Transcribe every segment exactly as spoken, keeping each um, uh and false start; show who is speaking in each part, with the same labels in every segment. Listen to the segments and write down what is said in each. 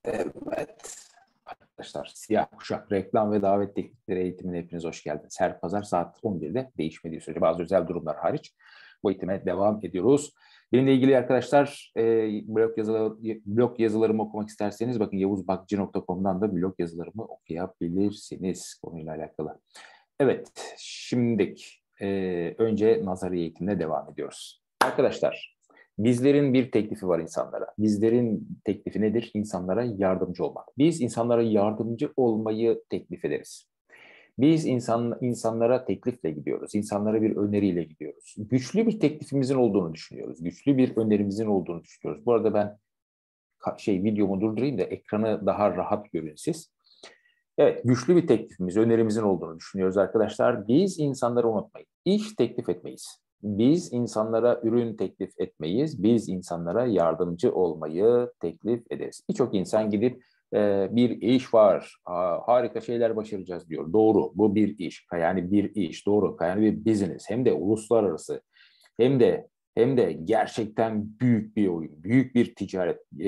Speaker 1: Evet. Arkadaşlar, Siyah Kuşak Reklam ve Davet Teknikleri eğitimine hepiniz hoş geldiniz. Her pazar saat on birde değişmediği sürece bazı özel durumlar hariç bu eğitime devam ediyoruz. Benimle ilgili arkadaşlar e, blog, yazıları, blog yazılarımı okumak isterseniz bakın yavuz bakıcı nokta com'dan da blog yazılarımı okuyabilirsiniz konuyla alakalı. Evet, şimdi e, önce nazari eğitimle devam ediyoruz. Arkadaşlar, bizlerin bir teklifi var insanlara. Bizlerin teklifi nedir? İnsanlara yardımcı olmak. Biz insanlara yardımcı olmayı teklif ederiz. Biz insan, insanlara teklifle gidiyoruz. İnsanlara bir öneriyle gidiyoruz. Güçlü bir teklifimizin olduğunu düşünüyoruz. Güçlü bir önerimizin olduğunu düşünüyoruz. Bu arada ben şey videomu durdurayım da ekranı daha rahat görün siz. Evet, güçlü bir teklifimiz, önerimizin olduğunu düşünüyoruz arkadaşlar. Biz insanları unutmayın. İş teklif etmeyiz. Biz insanlara ürün teklif etmeyiz. Biz insanlara yardımcı olmayı teklif ederiz. Birçok insan gidip e, bir iş var, ha, harika şeyler başaracağız diyor. Doğru, bu bir iş. Yani bir iş, doğru. Yani bir business, hem de uluslararası, hem de hem de gerçekten büyük bir oyun, büyük bir ticaret e,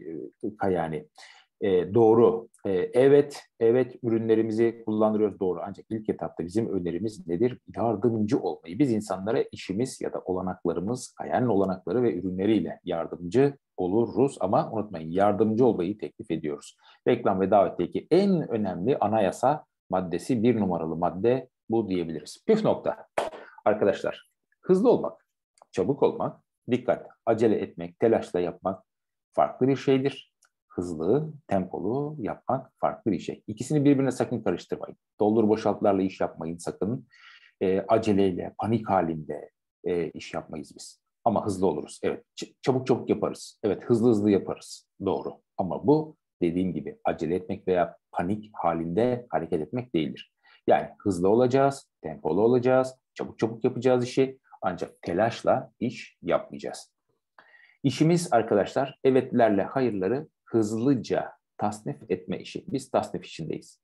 Speaker 1: e, yani. E, doğru. E, evet, evet ürünlerimizi kullanıyoruz doğru. Ancak ilk etapta bizim önerimiz nedir? Yardımcı olmayı. Biz insanlara işimiz ya da olanaklarımız, Kayan'ın olanakları ve ürünleriyle yardımcı oluruz. Ama unutmayın, yardımcı olmayı teklif ediyoruz. Reklam ve davetteki en önemli anayasa maddesi, bir numaralı madde bu diyebiliriz. Püf nokta. Arkadaşlar, hızlı olmak, çabuk olmak, dikkat, acele etmek, telaşla yapmak farklı bir şeydir. Hızlı, tempolu yapmak farklı bir şey. İkisini birbirine sakın karıştırmayın. Doldur boşaltlarla iş yapmayın sakın. E, aceleyle, panik halinde e, iş yapmayız biz. Ama hızlı oluruz. Evet, çabuk çabuk yaparız. Evet, hızlı hızlı yaparız. Doğru. Ama bu dediğim gibi acele etmek veya panik halinde hareket etmek değildir. Yani hızlı olacağız, tempolu olacağız, çabuk çabuk yapacağız işi. Ancak telaşla iş yapmayacağız. İşimiz arkadaşlar evetlerle hayırları hızlıca tasnif etme işi. Biz tasnif işindeyiz.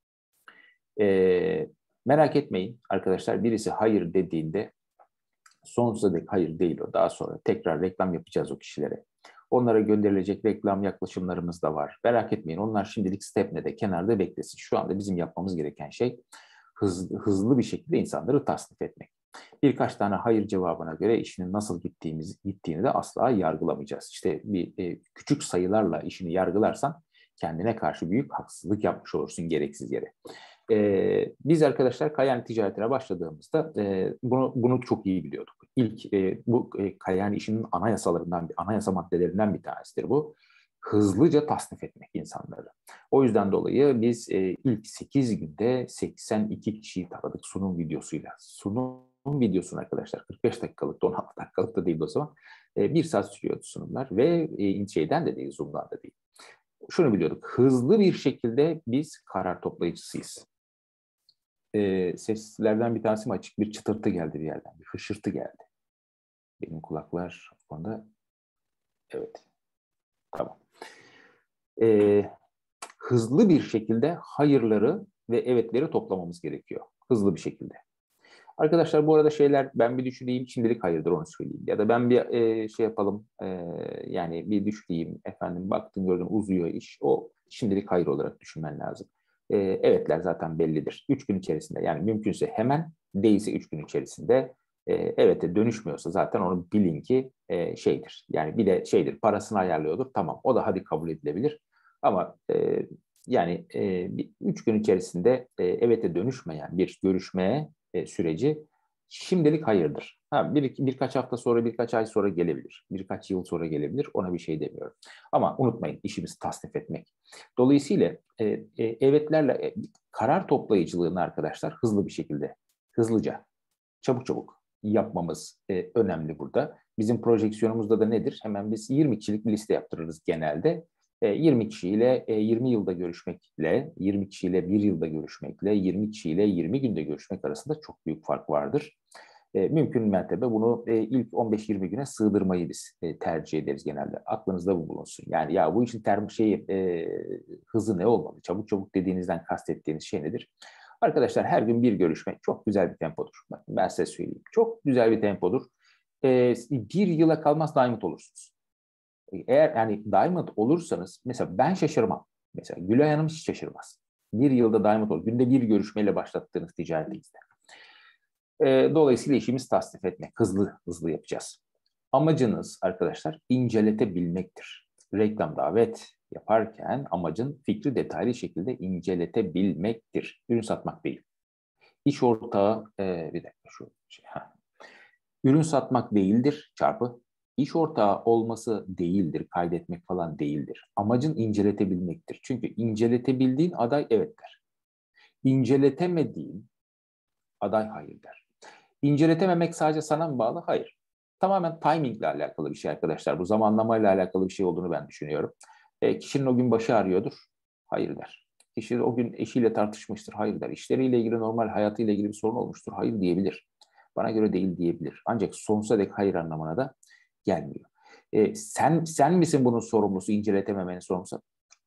Speaker 1: Ee, merak etmeyin arkadaşlar, birisi hayır dediğinde sonsuza dek hayır değil o. Daha sonra tekrar reklam yapacağız o kişilere. Onlara gönderilecek reklam yaklaşımlarımız da var. Merak etmeyin, onlar şimdilik stepne'de kenarda beklesin. Şu anda bizim yapmamız gereken şey hızlı, hızlı bir şekilde insanları tasnif etmek. Birkaç tane hayır cevabına göre işinin nasıl gittiğimiz, gittiğini de asla yargılamayacağız. İşte bir e, küçük sayılarla işini yargılarsan kendine karşı büyük haksızlık yapmış olursun gereksiz yere. E, biz arkadaşlar Kayan ticaretine başladığımızda e, bunu bunu çok iyi biliyorduk. İlk e, bu e, Kayan işinin anayasalarından, bir anayasa maddelerinden bir tanesidir bu. Hızlıca tasnif etmek insanları. O yüzden dolayı biz e, ilk sekiz günde seksen iki kişiyi taradık sunum videosuyla. Sunum videosunu arkadaşlar kırk beş dakikalık, on altı dakikalık da değil o zaman. E, bir saat sürüyordu sunumlar ve e, şeyden de değil, Zoom'dan da değil. Şunu biliyorduk, hızlı bir şekilde biz karar toplayıcısıyız. E, seslerden bir tanesi mi açık? Bir çıtırtı geldi bir yerden, bir hışırtı geldi. Benim kulaklar o konuda, evet, tamam. E, hızlı bir şekilde hayırları ve evetleri toplamamız gerekiyor. Hızlı bir şekilde. Arkadaşlar bu arada şeyler ben bir düşüneyim şimdilik hayırdır onu söyleyeyim. Ya da ben bir e, şey yapalım e, yani bir düşüneyim efendim baktın gördün uzuyor iş. O şimdilik hayır olarak düşünmen lazım. E, evetler zaten bellidir. Üç gün içerisinde yani mümkünse hemen değilse üç gün içerisinde e, evete dönüşmüyorsa zaten onu bilin ki e, şeydir. Yani bir de şeydir parasını ayarlıyordur tamam o da hadi kabul edilebilir. Ama e, yani e, üç gün içerisinde e, evete dönüşmeyen bir görüşmeye e, süreci şimdilik hayırdır. Ha, bir, birkaç hafta sonra, birkaç ay sonra gelebilir. Birkaç yıl sonra gelebilir. Ona bir şey demiyorum. Ama unutmayın işimizi tasnif etmek. Dolayısıyla e, e, evetlerle e, karar toplayıcılığını arkadaşlar hızlı bir şekilde, hızlıca, çabuk çabuk yapmamız e, önemli burada. Bizim projeksiyonumuzda da nedir? Hemen biz yirmi kişilik bir liste yaptırırız genelde. yirmi kişiyle yirmi yılda görüşmekle, yirmi kişiyle bir yılda görüşmekle, yirmi kişiyle yirmi günde görüşmek arasında çok büyük fark vardır. Mümkün mertebe bunu ilk on beş yirmi güne sığdırmayı biz tercih ederiz genelde. Aklınızda bu bulunsun. Yani ya bu işin term şeyi e, hızı ne olmalı? Çabuk çabuk dediğinizden kastettiğiniz şey nedir? Arkadaşlar her gün bir görüşme çok güzel bir tempodur. Bakın ben size söyleyeyim. Çok güzel bir tempodur. E, bir yıla kalmaz diamond olursunuz. Eğer yani diamond olursanız mesela ben şaşırmam. Mesela Gülay Hanım hiç şaşırmaz. Bir yılda Diamond olur. Günde bir görüşmeyle başlattığınız ticaretinizde. E, dolayısıyla işimiz tasnif etmek. Hızlı hızlı yapacağız. Amacınız arkadaşlar inceletebilmektir. Reklam davet yaparken amacın fikri detaylı şekilde inceletebilmektir. Ürün satmak değil. İş ortağı, e, bir dakika şu şey. Ha. Ürün satmak değildir çarpı. İş ortağı olması değildir, kaydetmek falan değildir. Amacın inceletebilmektir. Çünkü inceletebildiğin aday evet der. İnceletemediğin aday hayır der. İnceletememek sadece sana mı bağlı? Hayır. Tamamen timingle alakalı bir şey arkadaşlar. Bu zamanlamayla alakalı bir şey olduğunu ben düşünüyorum. E, kişinin o gün başı ağrıyordur. Hayır der. Kişi o gün eşiyle tartışmıştır. Hayır der. İşleriyle ilgili, normal hayatıyla ilgili bir sorun olmuştur. Hayır diyebilir. Bana göre değil diyebilir. Ancak sonsuza dek hayır anlamına da gelmiyor. E, sen sen misin bunun sorumlusu, inceletememenin sorumlusu?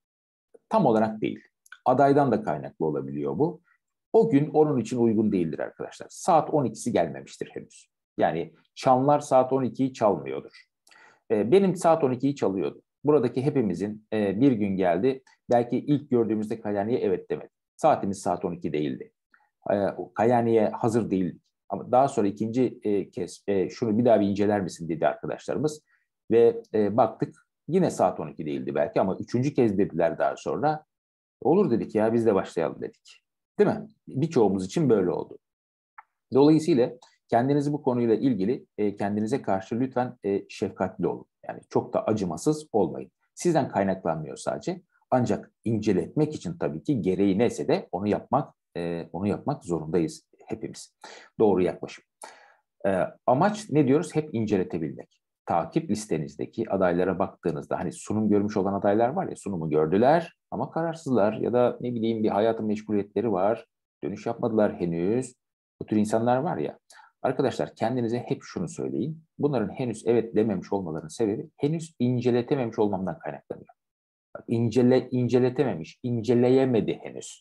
Speaker 1: Tam olarak değil. Adaydan da kaynaklı olabiliyor bu. O gün onun için uygun değildir arkadaşlar. Saat on ikisi gelmemiştir henüz. Yani çanlar saat on ikiyi çalmıyordur. E, benim saat on ikiyi çalıyordu. Buradaki hepimizin e, bir gün geldi. Belki ilk gördüğümüzde Kayani'ye evet demedi. Saatimiz saat on iki değildi. E, Kayani'ye hazır değildik. Ama daha sonra ikinci e, kez e, şunu bir daha bir inceler misin dedi arkadaşlarımız. Ve e, baktık yine saat on iki değildi belki ama üçüncü kez dediler daha sonra. Olur dedik ya biz de başlayalım dedik. Değil mi? Birçoğumuz için böyle oldu. Dolayısıyla kendinizi bu konuyla ilgili e, kendinize karşı lütfen e, şefkatli olun. Yani çok da acımasız olmayın. Sizden kaynaklanmıyor sadece. Ancak inceletmek için tabii ki gereği neyse de onu yapmak e, onu yapmak zorundayız hepimiz. Doğru yaklaşım. E, amaç ne diyoruz? Hep inceletebilmek. Takip listenizdeki adaylara baktığınızda hani sunum görmüş olan adaylar var ya, sunumu gördüler ama kararsızlar ya da ne bileyim bir hayatın meşguliyetleri var. Dönüş yapmadılar henüz. Bu tür insanlar var ya. Arkadaşlar kendinize hep şunu söyleyin. Bunların henüz evet dememiş olmalarının sebebi henüz inceletememiş olmamdan kaynaklanıyor. Bak, incele, inceletememiş, inceleyemedi henüz.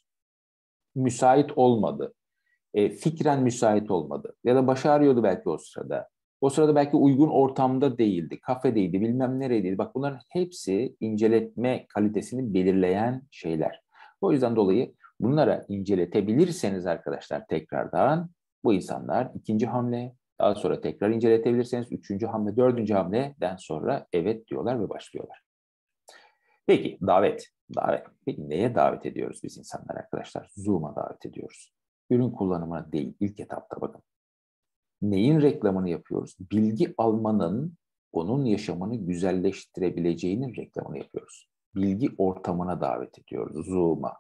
Speaker 1: Müsait olmadı. E, fikren müsait olmadı. Ya da başı ağrıyordu belki o sırada. O sırada belki uygun ortamda değildi, kafedeydi, bilmem neredeydi. Bak bunların hepsi inceletme kalitesini belirleyen şeyler. O yüzden dolayı bunlara inceletebilirseniz arkadaşlar tekrardan bu insanlar ikinci hamle, daha sonra tekrar inceletebilirseniz üçüncü hamle, dördüncü hamleden sonra evet diyorlar ve başlıyorlar. Peki davet. Davet. Peki neye davet ediyoruz biz insanlar arkadaşlar? Zoom'a davet ediyoruz. Ürün kullanımına değil, ilk etapta bakın. Neyin reklamını yapıyoruz? Bilgi almanın onun yaşamını güzelleştirebileceğinin reklamını yapıyoruz. Bilgi ortamına davet ediyoruz, Zoom'a.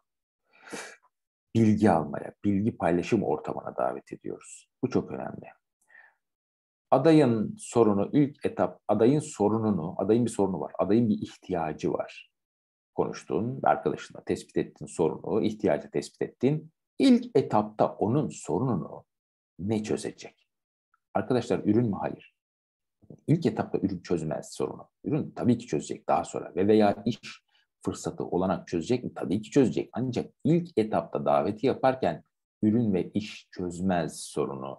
Speaker 1: Bilgi almaya, bilgi paylaşım ortamına davet ediyoruz. Bu çok önemli. Adayın sorunu, ilk etap, adayın sorununu, adayın bir sorunu var, adayın bir ihtiyacı var. Konuştuğun, arkadaşınla tespit ettiğin sorunu, ihtiyacı tespit ettiğin, ilk etapta onun sorununu ne çözecek? Arkadaşlar ürün mü? Hayır. İlk etapta ürün çözmez sorunu. Ürün tabii ki çözecek daha sonra ve veya iş fırsatı olanak çözecek mi? Tabii ki çözecek. Ancak ilk etapta daveti yaparken ürün ve iş çözmez sorunu.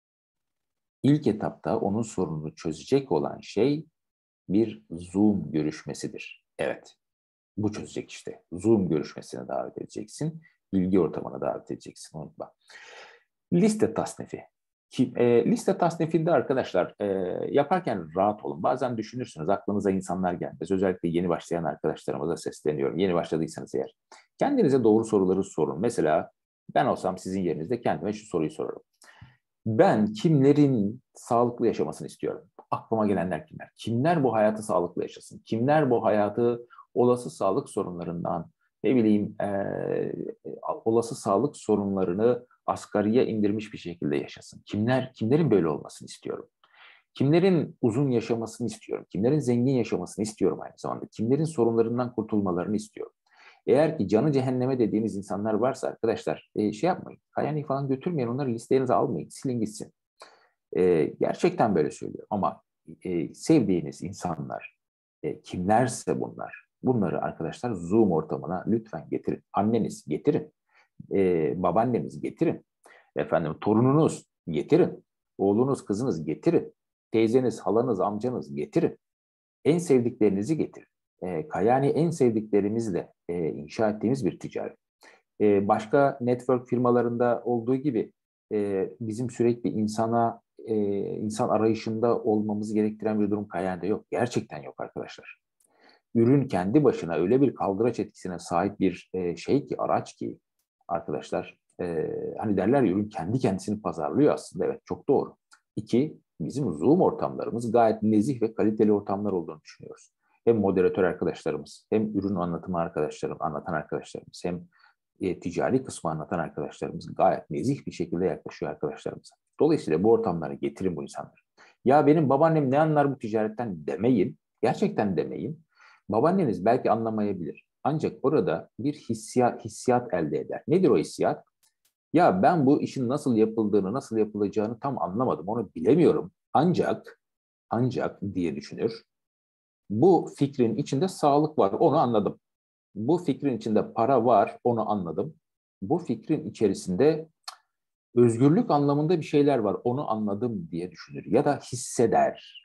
Speaker 1: İlk etapta onun sorununu çözecek olan şey bir Zoom görüşmesidir. Evet. Bu çözecek işte. Zoom görüşmesine davet edeceksin. Bilgi ortamına davet edeceksin. Unutma. Liste tasnifi. Ki, e, liste tasnifinde arkadaşlar e, yaparken rahat olun. Bazen düşünürsünüz, aklınıza insanlar gelmez. Özellikle yeni başlayan arkadaşlarımıza sesleniyorum. Yeni başladıysanız eğer. Kendinize doğru soruları sorun. Mesela ben olsam sizin yerinizde kendime şu soruyu sorarım. Ben kimlerin sağlıklı yaşamasını istiyorum? Aklıma gelenler kimler? Kimler bu hayatı sağlıklı yaşasın? Kimler bu hayatı olası sağlık sorunlarından, ne bileyim e, olası sağlık sorunlarını asgariye indirmiş bir şekilde yaşasın? Kimler, kimlerin böyle olmasını istiyorum? Kimlerin uzun yaşamasını istiyorum? Kimlerin zengin yaşamasını istiyorum aynı zamanda? Kimlerin sorunlarından kurtulmalarını istiyorum? Eğer ki canı cehenneme dediğiniz insanlar varsa arkadaşlar e, şey yapmayın. Kayani falan götürmeyin. Onları listenize almayın. Silin gitsin. E, gerçekten böyle söylüyorum. Ama e, sevdiğiniz insanlar e, kimlerse bunlar. Bunları arkadaşlar Zoom ortamına lütfen getirin. Anneniz getirin. E, babaanneniz getirin. Efendim torununuz getirin. Oğlunuz, kızınız getirin. Teyzeniz, halanız, amcanız getirin. En sevdiklerinizi getirin. E, Kayani en sevdiklerimizle e, inşa ettiğimiz bir ticaret. E, başka network firmalarında olduğu gibi e, bizim sürekli insana e, insan arayışında olmamızı gerektiren bir durum Kayani'de yok. Gerçekten yok arkadaşlar. Ürün kendi başına öyle bir kaldıraç etkisine sahip bir e, şey ki, araç ki arkadaşlar, e, hani derler ya, ürün kendi kendisini pazarlıyor aslında. Evet, çok doğru. İki, bizim Zoom ortamlarımız gayet nezih ve kaliteli ortamlar olduğunu düşünüyoruz. Hem moderatör arkadaşlarımız, hem ürün anlatımı arkadaşlarım, anlatan arkadaşlarımız, hem e, ticari kısmı anlatan arkadaşlarımız gayet nezih bir şekilde yaklaşıyor arkadaşlarımıza. Dolayısıyla bu ortamlara getirin bu insanları. Ya benim babaannem ne anlar bu ticaretten demeyin. Gerçekten demeyin. Babaanneniz belki anlamayabilir. Ancak orada bir hissiyat, hissiyat elde eder. Nedir o hissiyat? Ya ben bu işin nasıl yapıldığını, nasıl yapılacağını tam anlamadım. Onu bilemiyorum. Ancak, ancak diye düşünür. Bu fikrin içinde sağlık var, onu anladım. Bu fikrin içinde para var, onu anladım. Bu fikrin içerisinde özgürlük anlamında bir şeyler var, onu anladım diye düşünür. Ya da hisseder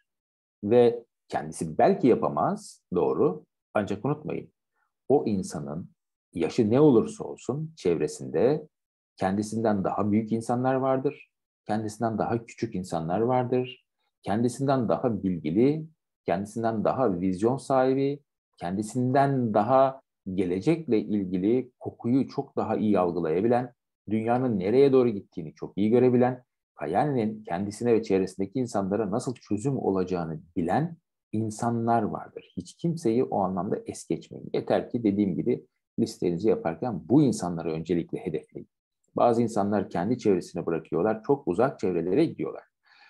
Speaker 1: ve kendisi belki yapamaz, doğru. Ancak unutmayın, o insanın yaşı ne olursa olsun çevresinde kendisinden daha büyük insanlar vardır, kendisinden daha küçük insanlar vardır, kendisinden daha bilgili, kendisinden daha vizyon sahibi, kendisinden daha gelecekle ilgili kokuyu çok daha iyi algılayabilen, dünyanın nereye doğru gittiğini çok iyi görebilen, Kayani'nin kendisine ve çevresindeki insanlara nasıl çözüm olacağını bilen insanlar vardır. Hiç kimseyi o anlamda es geçmeyin. Yeter ki dediğim gibi listenizi yaparken bu insanları öncelikle hedefleyin. Bazı insanlar kendi çevresine bırakıyorlar, çok uzak çevrelere gidiyorlar.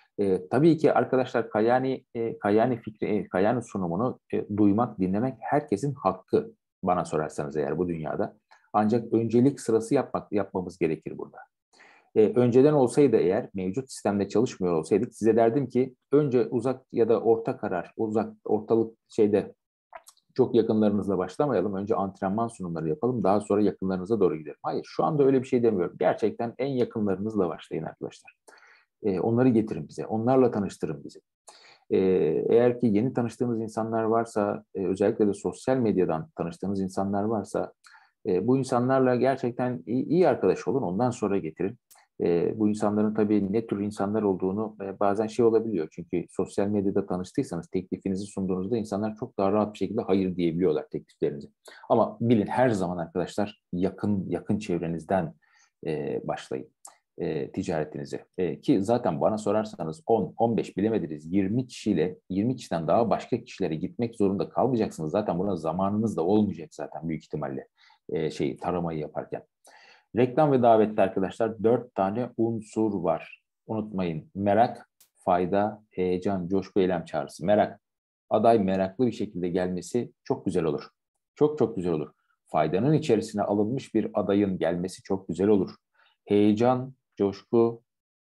Speaker 1: E, tabii ki arkadaşlar, Kayani, e, Kayani fikri, e, Kayani sunumunu e, duymak, dinlemek herkesin hakkı, bana sorarsanız eğer, bu dünyada. Ancak öncelik sırası yapmak, yapmamız gerekir burada. E, önceden olsaydı eğer, mevcut sistemde çalışmıyor olsaydık, size derdim ki önce uzak ya da orta karar, uzak, ortalık şeyde çok yakınlarınızla başlamayalım. Önce antrenman sunumları yapalım. Daha sonra yakınlarınıza doğru gidelim. Hayır, şu anda öyle bir şey demiyorum. Gerçekten en yakınlarınızla başlayın arkadaşlar. E, onları getirin bize. Onlarla tanıştırın bizi. E, Eğer ki yeni tanıştığınız insanlar varsa, e, özellikle de sosyal medyadan tanıştığınız insanlar varsa, e, bu insanlarla gerçekten iyi, iyi arkadaş olun. Ondan sonra getirin. E, bu insanların tabii ne tür insanlar olduğunu e, bazen şey olabiliyor. Çünkü sosyal medyada tanıştıysanız, teklifinizi sunduğunuzda insanlar çok daha rahat bir şekilde hayır diyebiliyorlar tekliflerinize. Ama bilin, her zaman arkadaşlar yakın yakın çevrenizden e, başlayın e, ticaretinizi. E, ki zaten bana sorarsanız on, on beş, bilemediniz yirmi kişiyle, yirmi kişiden daha başka kişilere gitmek zorunda kalmayacaksınız. Zaten buna zamanınız da olmayacak zaten büyük ihtimalle e, şeyi taramayı yaparken. Reklam ve davette arkadaşlar dört tane unsur var. Unutmayın: merak, fayda, heyecan, coşku, eylem çağrısı. Merak. Aday meraklı bir şekilde gelmesi çok güzel olur. Çok çok güzel olur. Faydanın içerisine alınmış bir adayın gelmesi çok güzel olur. Heyecan, coşku,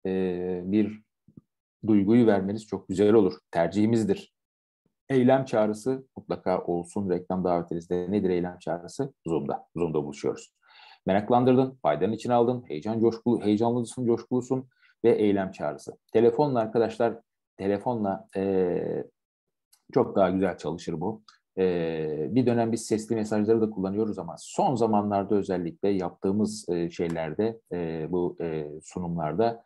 Speaker 1: e, bir duyguyu vermeniz çok güzel olur. Tercihimizdir. Eylem çağrısı mutlaka olsun reklam davetinizde. Nedir eylem çağrısı? Zoom'da. Zoom'da buluşuyoruz. Meraklandırdın, faydanın içine aldın, heyecan coşkulu, heyecanlısın, coşkulusun ve eylem çağrısı. Telefonla arkadaşlar, telefonla e, çok daha güzel çalışır bu. E, bir dönem biz sesli mesajları da kullanıyoruz ama son zamanlarda özellikle yaptığımız e, şeylerde, e, bu e, sunumlarda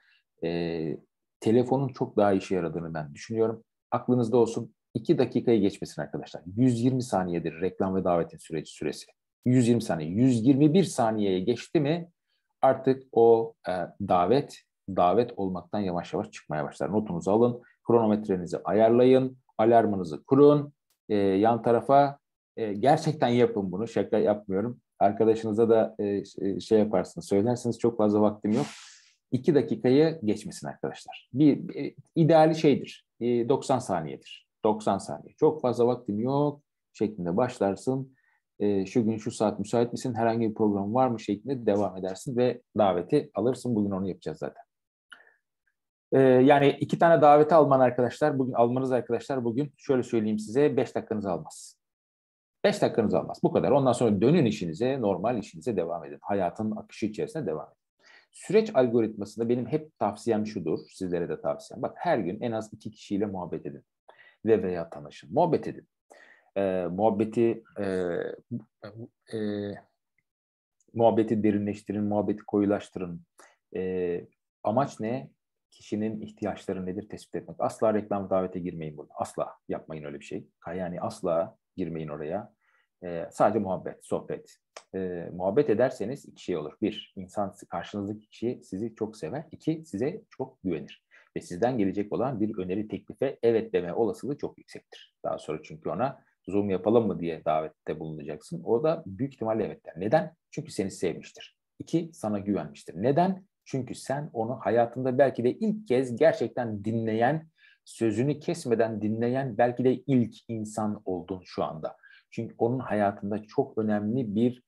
Speaker 1: e, telefonun çok daha işe yaradığını ben düşünüyorum. Aklınızda olsun, iki dakikayı geçmesin arkadaşlar. yüz yirmi saniyedir reklam ve davetin süreci süresi. yüz yirmi saniye. yüz yirmi bir saniyeye geçti mi artık o e, davet davet olmaktan yavaş yavaş çıkmaya başlar. Notunuzu alın, kronometrenizi ayarlayın, alarmınızı kurun. E, yan tarafa e, gerçekten yapın bunu. Şaka yapmıyorum. Arkadaşınıza da e, şey yaparsınız, söylersiniz, çok fazla vaktim yok. İki dakikayı geçmesin arkadaşlar. Bir, bir ideali şeydir. E, doksan saniyedir. doksan saniye. Çok fazla vaktim yok şeklinde başlarsın. E, şu gün şu saat müsait misin? Herhangi bir program var mı şeklinde devam edersin ve daveti alırsın. Bugün onu yapacağız zaten. E, yani iki tane daveti alman arkadaşlar, bugün almanız arkadaşlar, bugün şöyle söyleyeyim size, beş dakikanızı almaz. beş dakikanızı almaz. Bu kadar. Ondan sonra dönün işinize, normal işinize devam edin. Hayatın akışı içerisinde devam edin. Süreç algoritmasında benim hep tavsiyem şudur, sizlere de tavsiyem. Bak, her gün en az iki kişiyle muhabbet edin ve veya tanışın. Muhabbet edin. E, muhabbeti e, e, muhabbeti derinleştirin, muhabbeti koyulaştırın. E, amaç ne? Kişinin ihtiyaçları nedir tespit etmek. Asla reklam davete girmeyin burada. Asla yapmayın öyle bir şey. Yani asla girmeyin oraya. E, sadece muhabbet, sohbet. E, muhabbet ederseniz iki şey olur. Bir, insan karşınızdaki kişi sizi çok sever. İki, size çok güvenir. Ve sizden gelecek olan bir öneri teklife evet deme olasılığı çok yüksektir. Daha sonra çünkü ona Zoom yapalım mı diye davette bulunacaksın. O da büyük ihtimalle evet der. Neden? Çünkü seni sevmiştir. İki, sana güvenmiştir. Neden? Çünkü sen onu hayatında belki de ilk kez gerçekten dinleyen, sözünü kesmeden dinleyen belki de ilk insan oldun şu anda. Çünkü onun hayatında çok önemli bir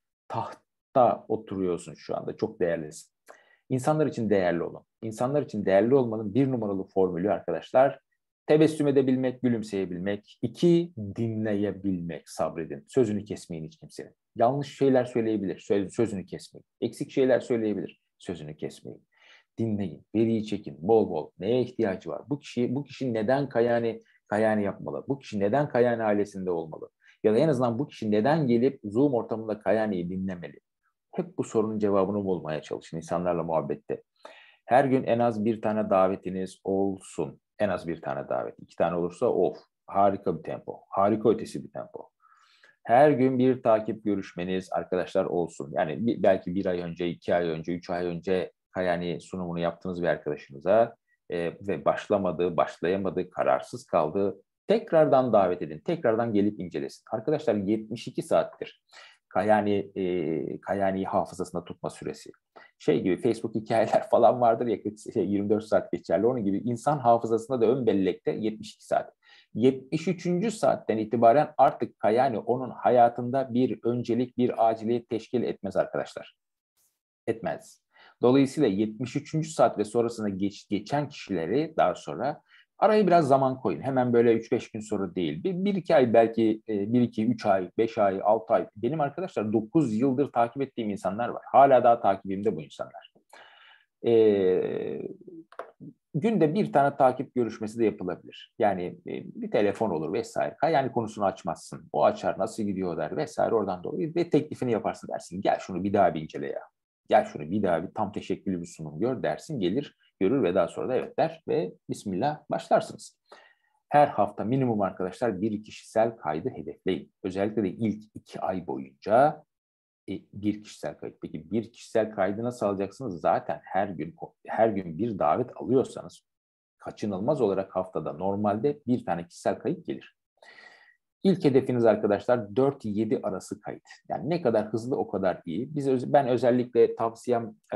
Speaker 1: tahtta oturuyorsun şu anda. Çok değerlisin. İnsanlar için değerli olun. İnsanlar için değerli olmanın bir numaralı formülü arkadaşlar, tebessüm edebilmek, gülümseyebilmek. İki, dinleyebilmek, sabredin. Sözünü kesmeyin hiç kimsenin. Yanlış şeyler söyleyebilir, söz, sözünü kesmeyin. Eksik şeyler söyleyebilir, sözünü kesmeyin. Dinleyin, veriyi çekin, bol bol. Neye ihtiyacı var? Bu kişi, bu kişi neden Kayani, Kayani yapmalı? Bu kişi neden Kayani ailesinde olmalı? Ya da en azından bu kişi neden gelip Zoom ortamında Kayani'yi dinlemeli? Hep bu sorunun cevabını bulmaya çalışın insanlarla muhabbette. Her gün en az bir tane davetiniz olsun. En az bir tane davet. İki tane olursa of. Harika bir tempo. Harika ötesi bir tempo. Her gün bir takip görüşmeniz arkadaşlar olsun. Yani bir, belki bir ay önce, iki ay önce, üç ay önce yani sunumunu yaptığınız bir arkadaşınıza e, ve başlamadı, başlayamadı, kararsız kaldı. Tekrardan davet edin. Tekrardan gelip incelesin. Arkadaşlar yetmiş iki saattir. Kayani, e, Kayani'yi hafızasında tutma süresi. Şey gibi Facebook hikayeler falan vardır ya şey, yirmi dört saat geçerli. Onun gibi insan hafızasında da ön bellekte yetmiş iki saat. yetmiş üçüncü saatten itibaren artık Kayani onun hayatında bir öncelik, bir aciliyet teşkil etmez arkadaşlar. Etmez. Dolayısıyla yetmiş üçüncü saat ve sonrasına geç, geçen kişileri daha sonra araya biraz zaman koyun. Hemen böyle üç beş gün sonra değil. Bir, bir iki ay belki bir iki üç ay, beş ay, altı ay. Benim arkadaşlar dokuz yıldır takip ettiğim insanlar var. Hala daha takibimde bu insanlar. Ee, günde bir tane takip görüşmesi de yapılabilir. Yani e, bir telefon olur vesaire. Yani konusunu açmazsın. O açar nasıl gidiyor der vesaire oradan doğru. Ve teklifini yaparsın dersin. Gel şunu bir daha bir incele ya. Gel şunu bir daha bir tam teşekküllü bir sunum gör dersin. Gelir görür ve daha sonra da evet der ve bismillah başlarsınız. Her hafta minimum arkadaşlar bir kişisel kaydı hedefleyin. Özellikle de ilk iki ay boyunca bir kişisel kayıt. Peki bir kişisel kaydı nasıl alacaksınız? Zaten her gün her gün bir davet alıyorsanız kaçınılmaz olarak haftada normalde bir tane kişisel kayıt gelir. İlk hedefiniz arkadaşlar dört yedi arası kayıt. Yani ne kadar hızlı o kadar iyi. Biz ben özellikle tavsiyem e,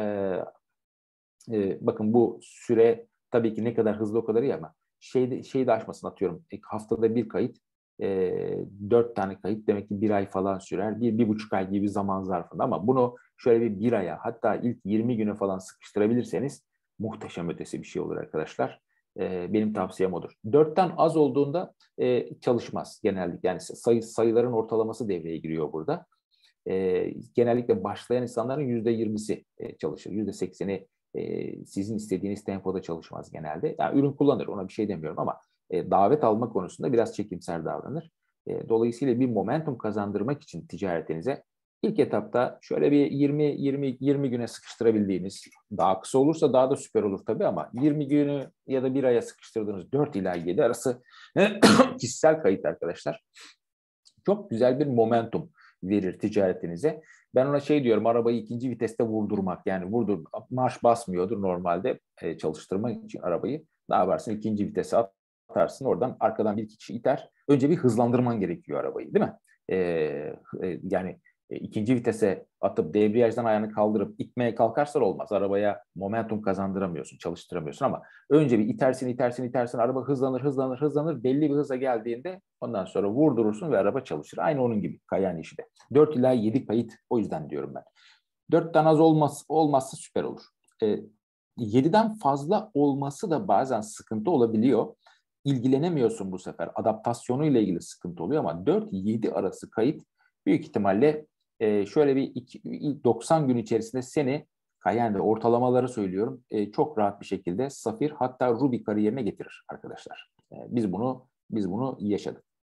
Speaker 1: e, bakın bu süre tabii ki ne kadar hızlı o kadar iyi ama şeyde şeyi de aşmasın atıyorum. Haftada bir kayıt, e, dört tane kayıt demek ki bir ay falan sürer. Bir, bir buçuk ay gibi zaman zarfında ama bunu şöyle bir bir aya hatta ilk yirmi güne falan sıkıştırabilirseniz muhteşem ötesi bir şey olur arkadaşlar. E, benim tavsiyem odur. Dörtten az olduğunda e, çalışmaz genellikle. Yani sayı, sayıların ortalaması devreye giriyor burada. E, genellikle başlayan insanların yüzde yirmisi e, çalışır. Yüzde sekseni e, sizin istediğiniz tempoda çalışmaz genelde. Yani ürün kullanır, ona bir şey demiyorum ama e, davet alma konusunda biraz çekimser davranır. E, dolayısıyla bir momentum kazandırmak için ticaretinize ilk etapta şöyle bir yirmi yirmi yirmi güne sıkıştırabildiğiniz, daha kısa olursa daha da süper olur tabii ama yirmi günü ya da bir aya sıkıştırdığınız dört ila yedi arası kişisel kayıt arkadaşlar. Çok güzel bir momentum verir ticaretinize. Ben ona şey diyorum, arabayı ikinci viteste vurdurmak. Yani vurdur, marş basmıyordur normalde e, çalıştırmak için arabayı. Ne yaparsın? İkinci vitese atarsın, oradan arkadan bir iki kişi iter. Önce bir hızlandırman gerekiyor arabayı, değil mi? E, e, yani e, ikinci vitese atıp debriyajdan ayağını kaldırıp itmeye kalkarsan olmaz. Arabaya momentum kazandıramıyorsun, çalıştıramıyorsun ama önce bir itersin, itersin, itersin. Araba hızlanır, hızlanır, hızlanır. Belli bir hıza geldiğinde ondan sonra vurdurursun ve araba çalışır. Aynı onun gibi Kayani işi de. dört ila yedi kayıt, o yüzden diyorum ben. dörtten az olmaz, olmazsa süper olur. E, yediden fazla olması da bazen sıkıntı olabiliyor. İlgilenemiyorsun bu sefer. Adaptasyonu ile ilgili sıkıntı oluyor ama dört yedi arası kayıt büyük ihtimalle e, şöyle bir iki, doksan gün içerisinde seni Kayani'de ortalamaları söylüyorum e, çok rahat bir şekilde Safir hatta Ruby kariyerine getirir arkadaşlar. E, biz bunu biz bunu yaşadık.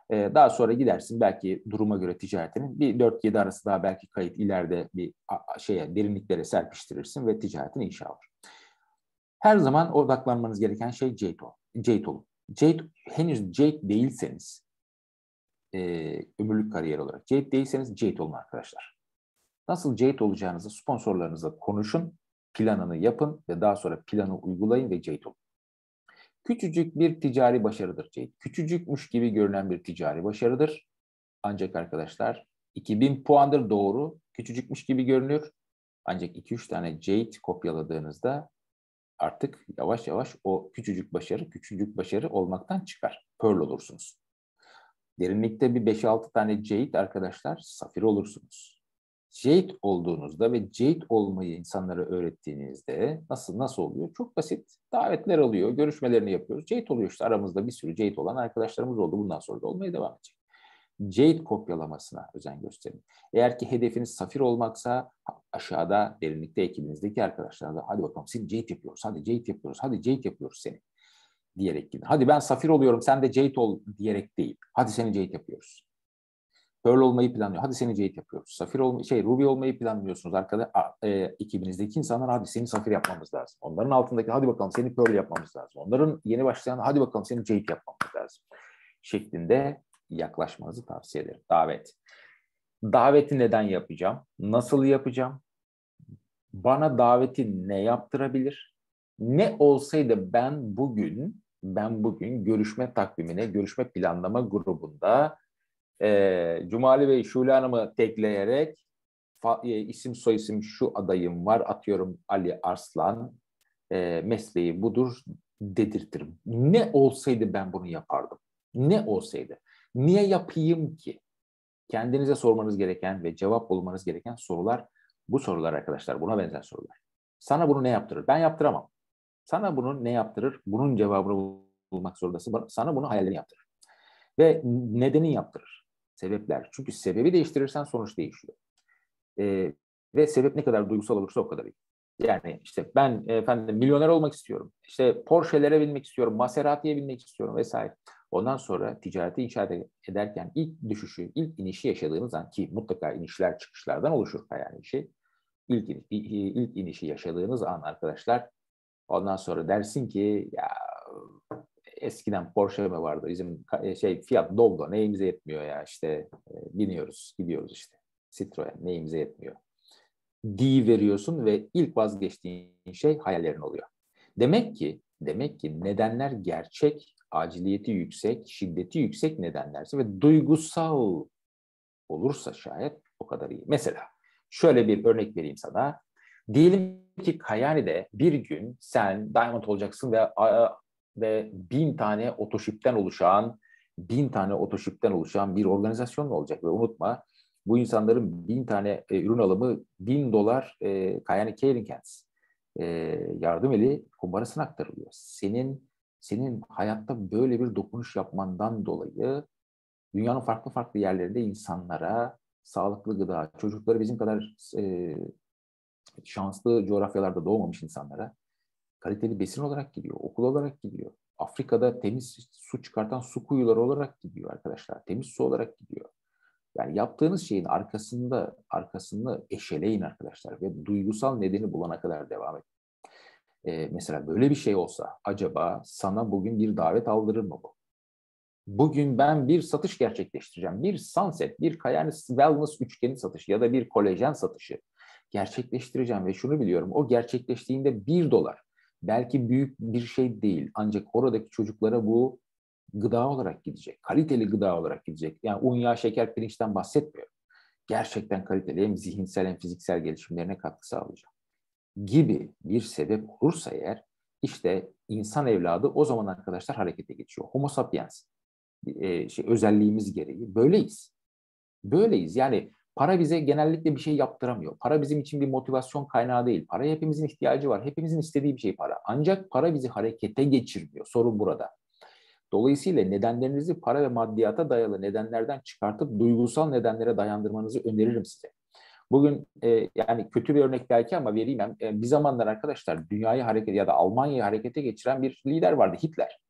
Speaker 1: Ee, daha sonra gidersin belki duruma göre ticaretinin bir dört yedi arası daha belki kayıt ileride bir şeye derinliklere serpiştirirsin ve ticaretin inşa olur. Her zaman odaklanmanız gereken şey Jade ol. Jade olun. Jade, henüz Jade değilseniz e, ömürlük kariyer olarak Jade değilseniz Jade olun arkadaşlar. Nasıl Jade olacağınızı sponsorlarınızla konuşun, planını yapın ve daha sonra planı uygulayın ve Jade olun. Küçücük bir ticari başarıdır Jade. Küçücükmüş gibi görünen bir ticari başarıdır. Ancak arkadaşlar iki bin puandır, doğru. Küçücükmüş gibi görünür. Ancak iki üç tane Jade kopyaladığınızda artık yavaş yavaş o küçücük başarı, küçücük başarı olmaktan çıkar. Pearl olursunuz. Derinlikte bir beş altı tane Jade arkadaşlar, safir olursunuz. Jade olduğunuzda ve Jade olmayı insanlara öğrettiğinizde nasıl nasıl oluyor? Çok basit. Davetler alıyor, görüşmelerini yapıyoruz. Jade oluyor işte, aramızda bir sürü Jade olan arkadaşlarımız oldu. Bundan sonra da olmaya devam edecek. Jade kopyalamasına özen gösterin. Eğer ki hedefiniz safir olmaksa aşağıda derinlikte ekibinizdeki arkadaşlarla hadi bakalım seni Jade yapıyoruz, hadi Jade yapıyoruz, hadi Jade yapıyoruz seni diyerek gidin. Hadi ben safir oluyorum, sen de Jade ol diyerek değil. Hadi seni Jade yapıyoruz. Pearl olmayı planlıyor. Hadi seni Jade yapıyoruz. Safir olmayı, şey Ruby olmayı planlıyorsunuz arkada. E, ekibinizdeki insanlar hadi seni safir yapmamız lazım. Onların altındaki hadi bakalım seni Pearl yapmamız lazım. Onların yeni başlayan hadi bakalım seni Jade yapmamız lazım şeklinde yaklaşmanızı tavsiye ederim. Davet. Daveti neden yapacağım? Nasıl yapacağım? Bana daveti ne yaptırabilir? Ne olsaydı ben bugün ben bugün görüşme takvimine, görüşme planlama grubunda e, Cumali Bey, Şule Hanım'ı tekleyerek fa, e, isim soyisim şu adayım var, atıyorum Ali Arslan, e, mesleği budur dedirtirim. Ne olsaydı ben bunu yapardım? Ne olsaydı? Niye yapayım ki? Kendinize sormanız gereken ve cevap bulmanız gereken sorular bu sorular arkadaşlar. Buna benzer sorular. Sana bunu ne yaptırır? Ben yaptıramam. Sana bunu ne yaptırır? Bunun cevabını bulmak zorundasın. Sana bunu hayallerini yaptırır. Ve nedeni yaptırır. Sebepler. Çünkü sebebi değiştirirsen sonuç değişiyor. Ee, ve sebep ne kadar duygusal olursa o kadar iyi. Yani işte ben efendim milyoner olmak istiyorum. İşte Porsche'lere binmek istiyorum. Maserati'ye binmek istiyorum vesaire. Ondan sonra ticareti inşa ederken ilk düşüşü, ilk inişi yaşadığınız an, ki mutlaka inişler çıkışlardan oluşur yani işi. İlk, ilk inişi yaşadığınız an arkadaşlar, ondan sonra dersin ki ya eskiden Porsche mi vardı? Bizim şey Fiat Doblo neyimize yetmiyor ya, işte biniyoruz gidiyoruz işte. Citroen neyimize yetmiyor. D veriyorsun ve ilk vazgeçtiğin şey hayallerin oluyor. Demek ki demek ki nedenler gerçek, aciliyeti yüksek, şiddeti yüksek nedenlerse ve duygusal olursa şayet o kadar iyi. Mesela şöyle bir örnek vereyim sana. Diyelim ki Kayani'de bir gün sen Diamond olacaksın ve ve bin tane otoship'ten oluşan bin tane otoship'ten oluşan bir organizasyon olacak ve unutma, bu insanların bin tane e, ürün alımı bin dolar e, Kayani Caring Hands e, yardım eli kumbarasına aktarılıyor. Senin senin hayatta böyle bir dokunuş yapmandan dolayı dünyanın farklı farklı yerlerinde insanlara sağlıklı gıda, çocukları bizim kadar e, şanslı coğrafyalarda doğmamış insanlara kaliteli besin olarak gidiyor, okul olarak gidiyor. Afrika'da temiz su çıkartan su kuyuları olarak gidiyor arkadaşlar. Temiz su olarak gidiyor. Yani yaptığınız şeyin arkasında arkasını eşeleyin arkadaşlar ve duygusal nedeni bulana kadar devam edin. Ee, mesela böyle bir şey olsa acaba sana bugün bir davet aldırır mı bu? Bugün ben bir satış gerçekleştireceğim. Bir sunset, bir Kayani Wellness üçgeni satışı ya da bir kolajen satışı gerçekleştireceğim ve şunu biliyorum, o gerçekleştiğinde bir dolar belki büyük bir şey değil, ancak oradaki çocuklara bu gıda olarak gidecek, kaliteli gıda olarak gidecek. Yani un, yağ, şeker, pirinçten bahsetmiyorum. Gerçekten kaliteli, hem zihinsel hem fiziksel gelişimlerine katkı sağlayacak gibi bir sebep olursa eğer, işte insan evladı o zaman arkadaşlar harekete geçiyor. Homo sapiens e, şey, özelliğimiz gereği böyleyiz. Böyleyiz. Yani para bize genellikle bir şey yaptıramıyor. Para bizim için bir motivasyon kaynağı değil. Para hepimizin ihtiyacı var. Hepimizin istediği bir şey para. Ancak para bizi harekete geçirmiyor. Sorun burada. Dolayısıyla nedenlerinizi para ve maddiyata dayalı nedenlerden çıkartıp duygusal nedenlere dayandırmanızı öneririm size. Bugün e, yani kötü bir örnek belki ama vereyim. E, bir zamanlar arkadaşlar dünyayı hareket ya da Almanya'yı harekete geçiren bir lider vardı, Hitler.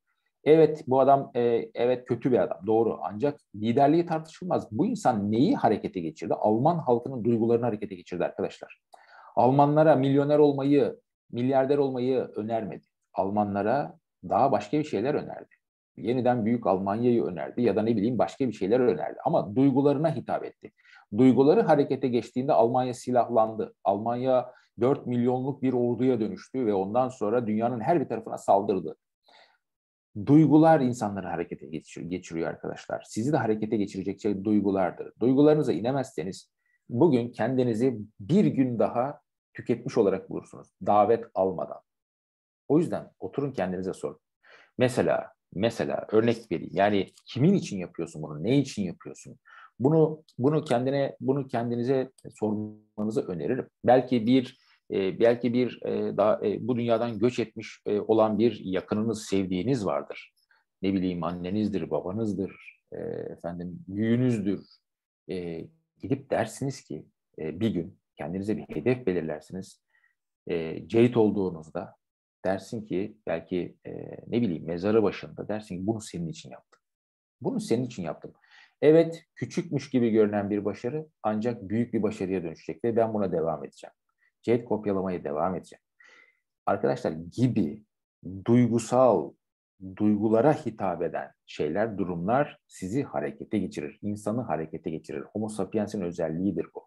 Speaker 1: Evet bu adam e, evet kötü bir adam doğru ancak liderliği tartışılmaz. Bu insan neyi harekete geçirdi? Alman halkının duygularını harekete geçirdi arkadaşlar. Almanlara milyoner olmayı, milyarder olmayı önermedi. Almanlara daha başka bir şeyler önerdi. Yeniden büyük Almanya'yı önerdi ya da ne bileyim başka bir şeyler önerdi. Ama duygularına hitap etti. Duyguları harekete geçtiğinde Almanya silahlandı. Almanya dört milyonluk bir orduya dönüştü ve ondan sonra dünyanın her bir tarafına saldırdı. Duygular insanları harekete geçiriyor arkadaşlar. Sizi de harekete geçirecek şey duygulardır. Duygularınıza inemezseniz bugün kendinizi bir gün daha tüketmiş olarak bulursunuz. Davet almadan. O yüzden oturun kendinize sorun. Mesela, mesela örnek vereyim. Yani kimin için yapıyorsun bunu? Ne için yapıyorsun? Bunu bunu kendine bunu kendinize sormanızı öneririm. Belki bir e, belki bir e, daha e, bu dünyadan göç etmiş e, olan bir yakınınız, sevdiğiniz vardır. Ne bileyim annenizdir, babanızdır, e, efendim büyüğünüzdür. E, Gidip dersiniz ki e, bir gün kendinize bir hedef belirlersiniz. E, Ceyt olduğunuzda dersin ki belki e, ne bileyim mezarı başında dersin ki bunu senin için yaptım. Bunu senin için yaptım. Evet küçükmüş gibi görünen bir başarı ancak büyük bir başarıya dönüşecek ve ben buna devam edeceğim. Ceyt kopyalamaya devam edeceğim. Arkadaşlar gibi duygusal, duygulara hitap eden şeyler, durumlar sizi harekete geçirir. İnsanı harekete geçirir. Homo sapiens'in özelliğidir bu.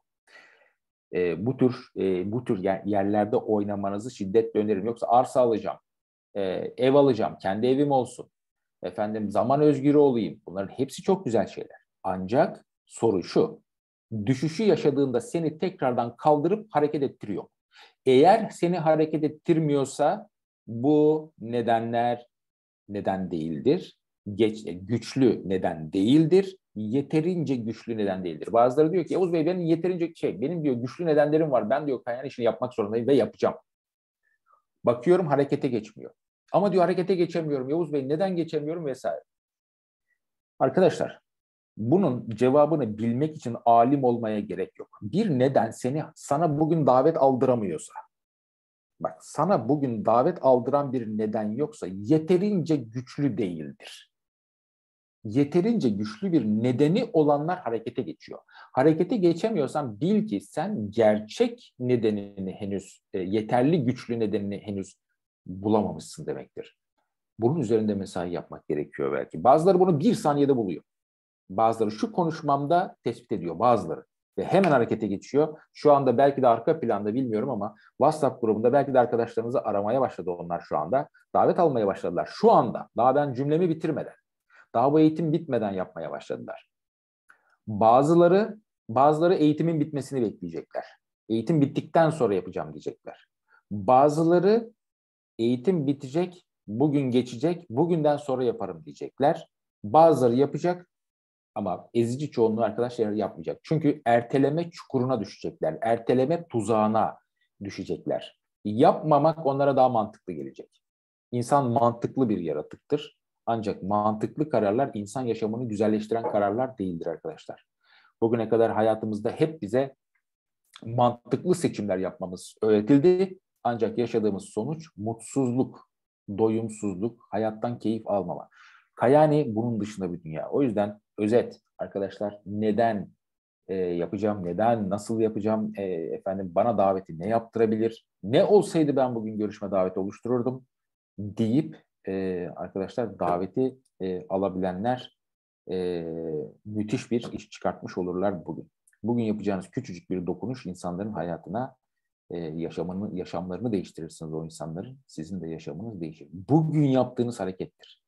Speaker 1: E, bu tür e, bu tür yerlerde oynamanızı şiddetle öneririm. Yoksa arsa alacağım, e, ev alacağım, kendi evim olsun, efendim zaman özgürü olayım. Bunların hepsi çok güzel şeyler. Ancak soru şu, düşüşü yaşadığında seni tekrardan kaldırıp hareket ettiriyor. Eğer seni hareket ettirmiyorsa bu nedenler neden değildir. Geç, güçlü neden değildir. Yeterince güçlü neden değildir. Bazıları diyor ki Yavuz Bey benim yeterince şey, benim diyor güçlü nedenlerim var. Ben diyor kayan işini yapmak zorundayım ve yapacağım. Bakıyorum harekete geçmiyor. Ama diyor harekete geçemiyorum. Yavuz Bey neden geçemiyorum vesaire. Arkadaşlar bunun cevabını bilmek için alim olmaya gerek yok. Bir neden seni sana bugün davet aldıramıyorsa, bak sana bugün davet aldıran bir neden yoksa yeterince güçlü değildir. Yeterince güçlü bir nedeni olanlar harekete geçiyor. Harekete geçemiyorsan bil ki sen gerçek nedenini henüz, e, yeterli güçlü nedenini henüz bulamamışsın demektir. Bunun üzerinde mesai yapmak gerekiyor belki. Bazıları bunu bir saniyede buluyor. Bazıları şu konuşmamda tespit ediyor bazıları. Ve hemen harekete geçiyor. Şu anda belki de arka planda bilmiyorum ama WhatsApp grubunda belki de arkadaşlarınızı aramaya başladı onlar şu anda. Davet almaya başladılar. Şu anda daha ben cümlemi bitirmeden. Daha bu eğitim bitmeden yapmaya başladılar. Bazıları bazıları eğitimin bitmesini bekleyecekler. Eğitim bittikten sonra yapacağım diyecekler. Bazıları eğitim bitecek, bugün geçecek, bugünden sonra yaparım diyecekler. Bazıları yapacak ama ezici çoğunluğu arkadaşlar yapmayacak. Çünkü erteleme çukuruna düşecekler. Erteleme tuzağına düşecekler. Yapmamak onlara daha mantıklı gelecek. İnsan mantıklı bir yaratıktır. Ancak mantıklı kararlar insan yaşamını güzelleştiren kararlar değildir arkadaşlar. Bugüne kadar hayatımızda hep bize mantıklı seçimler yapmamız öğretildi. Ancak yaşadığımız sonuç mutsuzluk, doyumsuzluk, hayattan keyif almama. Kayani bunun dışında bir dünya. O yüzden özet arkadaşlar neden e, yapacağım, neden, nasıl yapacağım, e, efendim bana daveti ne yaptırabilir, ne olsaydı ben bugün görüşme daveti oluştururdum deyip e, arkadaşlar daveti e, alabilenler e, müthiş bir iş çıkartmış olurlar bugün. Bugün yapacağınız küçücük bir dokunuş insanların hayatına e, yaşamını, yaşamlarını değiştirirsiniz o insanların. Sizin de yaşamınız değişir. Bugün yaptığınız harekettir.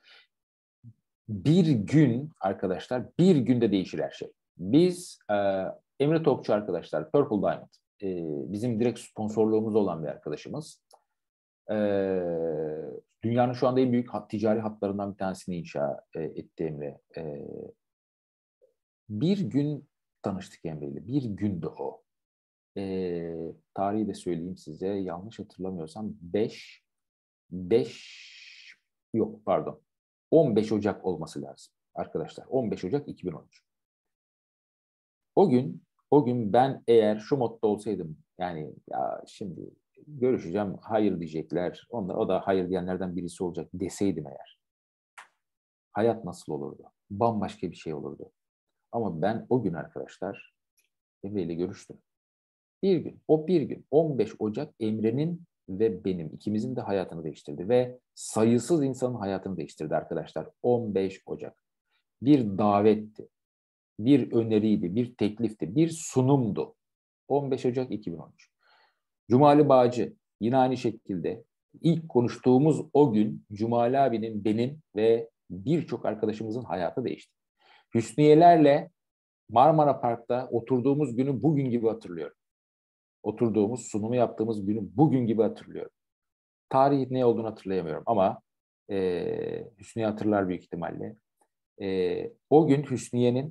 Speaker 1: Bir gün arkadaşlar, bir günde değişir her şey. Biz e, Emre Topçu arkadaşlar, Purple Diamond, e, bizim direkt sponsorluğumuz olan bir arkadaşımız. E, Dünyanın şu anda en büyük hat, ticari hatlarından bir tanesini inşa e, etti Emre. E, bir gün tanıştık Emre ile. Bir gündü o. E, tarihi de söyleyeyim size. Yanlış hatırlamıyorsam beş beş yok pardon on beş Ocak olması lazım arkadaşlar. on beş Ocak iki bin on üç. O gün o gün ben eğer şu modda olsaydım yani ya şimdi görüşeceğim hayır diyecekler. Onlar, o da hayır diyenlerden birisi olacak deseydim eğer. hayat nasıl olurdu? Bambaşka bir şey olurdu. Ama ben o gün arkadaşlar Emre ile görüştüm. Bir gün, o bir gün on beş Ocak Emre'nin ve benim ikimizin de hayatını değiştirdi ve sayısız insanın hayatını değiştirdi arkadaşlar. on beş Ocak. Bir davetti, bir öneriydi, bir teklifti, bir sunumdu. on beş Ocak iki bin on üç. Cumali Bağcı yine aynı şekilde ilk konuştuğumuz o gün Cumali abinin, benim ve birçok arkadaşımızın hayatı değişti. Hüsniyelerle Marmara Park'ta oturduğumuz günü bugün gibi hatırlıyorum. Oturduğumuz, sunumu yaptığımız günü bugün gibi hatırlıyorum. Tarih ne olduğunu hatırlayamıyorum ama e, Hüsniye hatırlar büyük ihtimalle. E, o gün Hüsniye'nin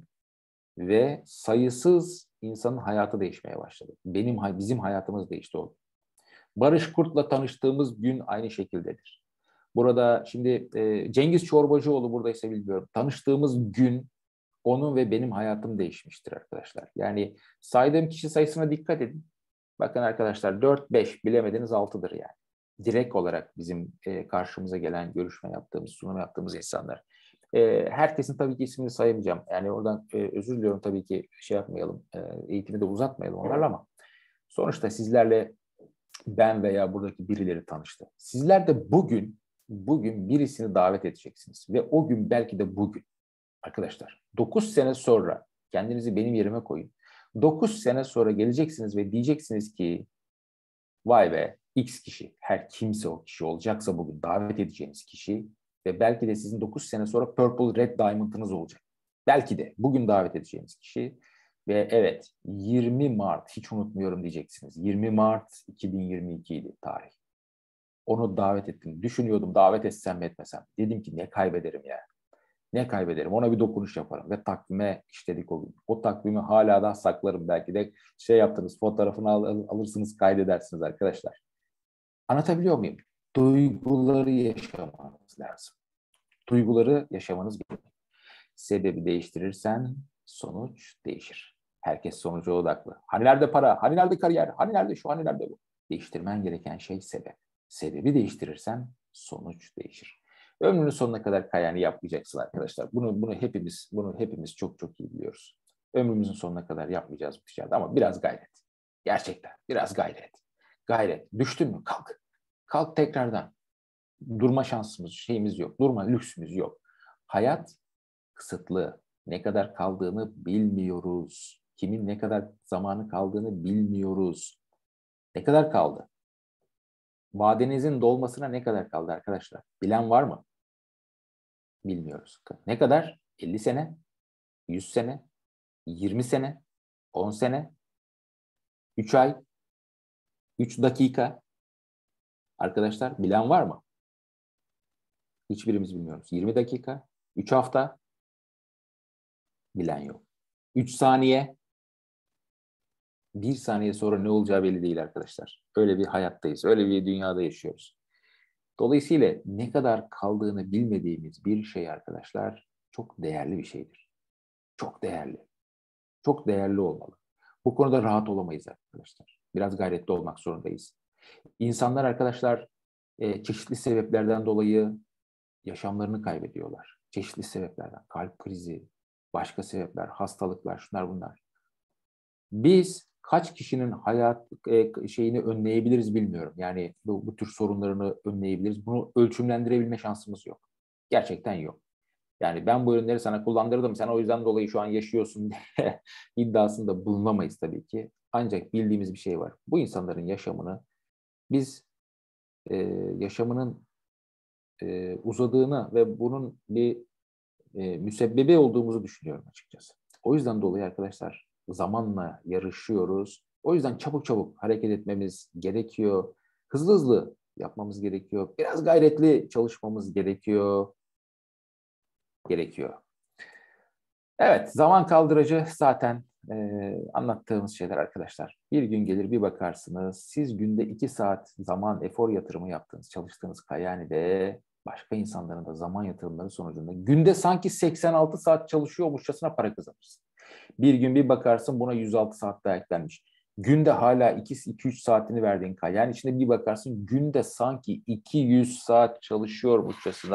Speaker 1: ve sayısız insanın hayatı değişmeye başladı. Benim, bizim hayatımız değişti o gün. Barış Kurt'la tanıştığımız gün aynı şekildedir. Burada şimdi e, Cengiz Çorbacıoğlu buradaysa bilmiyorum. Tanıştığımız gün onun ve benim hayatım değişmiştir arkadaşlar. Yani saydığım kişi sayısına dikkat edin. Bakın arkadaşlar dört beş bilemediniz altıdır yani. Direkt olarak bizim e, karşımıza gelen görüşme yaptığımız, sunum yaptığımız insanlar. E, herkesin tabii ki ismini sayamayacağım. Yani oradan e, özür diliyorum tabii ki şey yapmayalım, e, eğitimi de uzatmayalım onlarla ama sonuçta sizlerle ben veya buradaki birileri tanıştı. Sizler de bugün, bugün birisini davet edeceksiniz ve o gün belki de bugün. Arkadaşlar dokuz sene sonra kendinizi benim yerime koyun. dokuz sene sonra geleceksiniz ve diyeceksiniz ki vay be X kişi, her kimse o kişi olacaksa bugün davet edeceğiniz kişi ve belki de sizin dokuz sene sonra Purple Red Diamond'ınız olacak. Belki de bugün davet edeceğiniz kişi ve evet yirmi Mart hiç unutmuyorum diyeceksiniz. yirmi Mart iki bin yirmi iki idi tarih. Onu davet ettim. Düşünüyordum davet etsem mi etmesem. Dedim ki ne kaybederim ya. Ne kaybederim? Ona bir dokunuş yaparım ve takvime işledik o gün. O takvimi hala da saklarım. Belki de şey yaptınız, fotoğrafını al, alırsınız, kaydedersiniz arkadaşlar. Anlatabiliyor muyum? Duyguları yaşamanız lazım. Duyguları yaşamanız gerekiyor. Sebebi değiştirirsen sonuç değişir. Herkes sonuca odaklı. Hani nerede para? Hani nerede kariyer? Hani nerede şu? Hani nerede bu? Değiştirmen gereken şey sebep. Sebebi değiştirirsen sonuç değişir. Ömrünün sonuna kadar kayani yapmayacaksın arkadaşlar. Bunu bunu hepimiz bunu hepimiz çok çok iyi biliyoruz. Ömrümüzün sonuna kadar yapmayacağız bu ticaret ama biraz gayret. Gerçekten biraz gayret. Gayret. Düştün mü? Kalk. Kalk tekrardan. Durma şansımız, şeyimiz yok. Durma lüksümüz yok. Hayat kısıtlı. Ne kadar kaldığını bilmiyoruz. Kimin ne kadar zamanı kaldığını bilmiyoruz. Ne kadar kaldı? Vadenizin dolmasına ne kadar kaldı arkadaşlar? Bilen var mı? Bilmiyoruz. Ne kadar? elli sene, yüz sene, yirmi sene, on sene, üç ay, üç dakika. Arkadaşlar bilen var mı? Hiçbirimiz bilmiyoruz. yirmi dakika, üç hafta, bilen yok. üç saniye, bir saniye sonra ne olacağı belli değil arkadaşlar. Öyle bir hayattayız, öyle bir dünyada yaşıyoruz. Dolayısıyla ne kadar kaldığını bilmediğimiz bir şey arkadaşlar çok değerli bir şeydir. Çok değerli. Çok değerli olmalı. Bu konuda rahat olamayız arkadaşlar. Biraz gayretli olmak zorundayız. İnsanlar arkadaşlar e, çeşitli sebeplerden dolayı yaşamlarını kaybediyorlar. Çeşitli sebeplerden. Kalp krizi, başka sebepler, hastalıklar, şunlar bunlar. Biz kaç kişinin hayat e, şeyini önleyebiliriz bilmiyorum. Yani bu, bu tür sorunlarını önleyebiliriz. Bunu ölçümlendirebilme şansımız yok. Gerçekten yok. Yani ben bu ürünleri sana kullandırdım, sen o yüzden dolayı şu an yaşıyorsun diye iddiasında bulunamayız tabii ki. Ancak bildiğimiz bir şey var. Bu insanların yaşamını biz e, yaşamının e, uzadığını ve bunun bir e, müsebbibi olduğumuzu düşünüyorum açıkçası. O yüzden dolayı arkadaşlar zamanla yarışıyoruz. O yüzden çabuk çabuk hareket etmemiz gerekiyor. Hızlı hızlı yapmamız gerekiyor. Biraz gayretli çalışmamız gerekiyor. Gerekiyor. Evet, zaman kaldırıcı zaten e, anlattığımız şeyler arkadaşlar. Bir gün gelir bir bakarsınız, siz günde iki saat zaman, efor yatırımı yaptığınız, çalıştığınız Kayaani'de başka insanların da zaman yatırımları sonucunda günde sanki seksen altı saat çalışıyormuşçasına para kazanırsın. Bir gün bir bakarsın buna yüz altı saat daha eklenmiş. Günde hala iki üç saatini verdiğin Kayaani içinde bir bakarsın günde sanki iki yüz saat çalışıyormuşçasına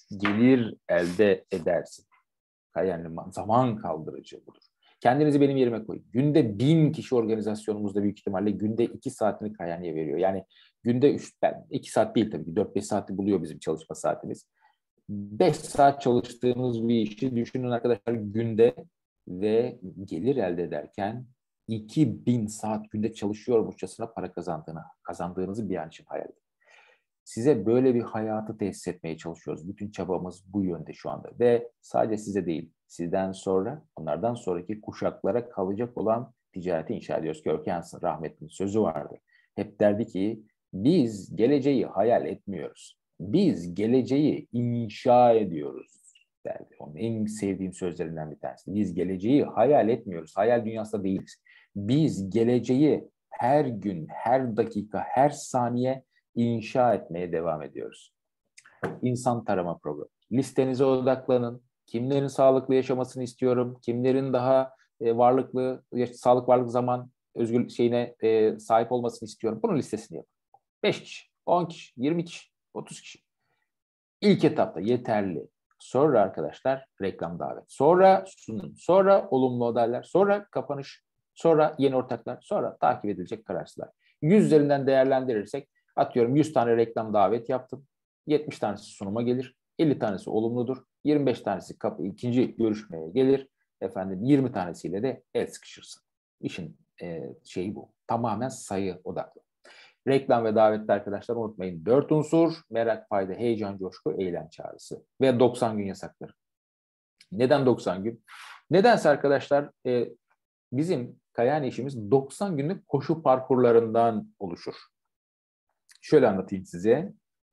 Speaker 1: gelir elde edersin. Yani zaman kaldırıcı budur. Kendinizi benim yerime koyun. Günde bin kişi organizasyonumuzda büyük ihtimalle günde iki saatini Kayani'ye veriyor. Yani günde üç, ben iki saat değil tabii ki dört beş saati buluyor bizim çalışma saatimiz. beş saat çalıştığımız bir işi düşünün arkadaşlar günde ve gelir elde ederken iki bin saat günde çalışıyormuşçasına para kazandığını, kazandığınızı bir an için hayal edin. Size böyle bir hayatı tesis etmeye çalışıyoruz. Bütün çabamız bu yönde şu anda. Ve sadece size değil, sizden sonra, onlardan sonraki kuşaklara kalacak olan ticareti inşa ediyoruz. Kirk Hansen rahmetlinin sözü vardı. Hep derdi ki, biz geleceği hayal etmiyoruz. Biz geleceği inşa ediyoruz derdi. Onun en sevdiğim sözlerinden bir tanesi. Biz geleceği hayal etmiyoruz. Hayal dünyasında değiliz. Biz geleceği her gün, her dakika, her saniye inşa etmeye devam ediyoruz. İnsan tarama programı. Listenize odaklanın. Kimlerin sağlıklı yaşamasını istiyorum? Kimlerin daha e, varlıklı, sağlık varlık zaman özgür şeyine e, sahip olmasını istiyorum? Bunun listesini yapın. beş kişi, on kişi, yirmi kişi, otuz kişi. İlk etapta yeterli. Sonra arkadaşlar reklam davet. Sonra sunum. Sonra olumlu odalar. Sonra kapanış. Sonra yeni ortaklar. Sonra takip edilecek kararsızlar. yüz üzerinden değerlendirirsek atıyorum yüz tane reklam davet yaptım. yetmiş tanesi sunuma gelir. elli tanesi olumludur. yirmi beş tanesi kapı, ikinci görüşmeye gelir. Efendim yirmi tanesiyle de el sıkışırsın. İşin e, şeyi bu. Tamamen sayı odaklı. Reklam ve davetli arkadaşlar unutmayın. Dört unsur: merak, fayda, heyecan, coşku, eylem çağrısı ve doksan gün yasakları. Neden doksan gün? Nedense arkadaşlar e, bizim Kayani işimiz doksan günlük koşu parkurlarından oluşur. Şöyle anlatayım size.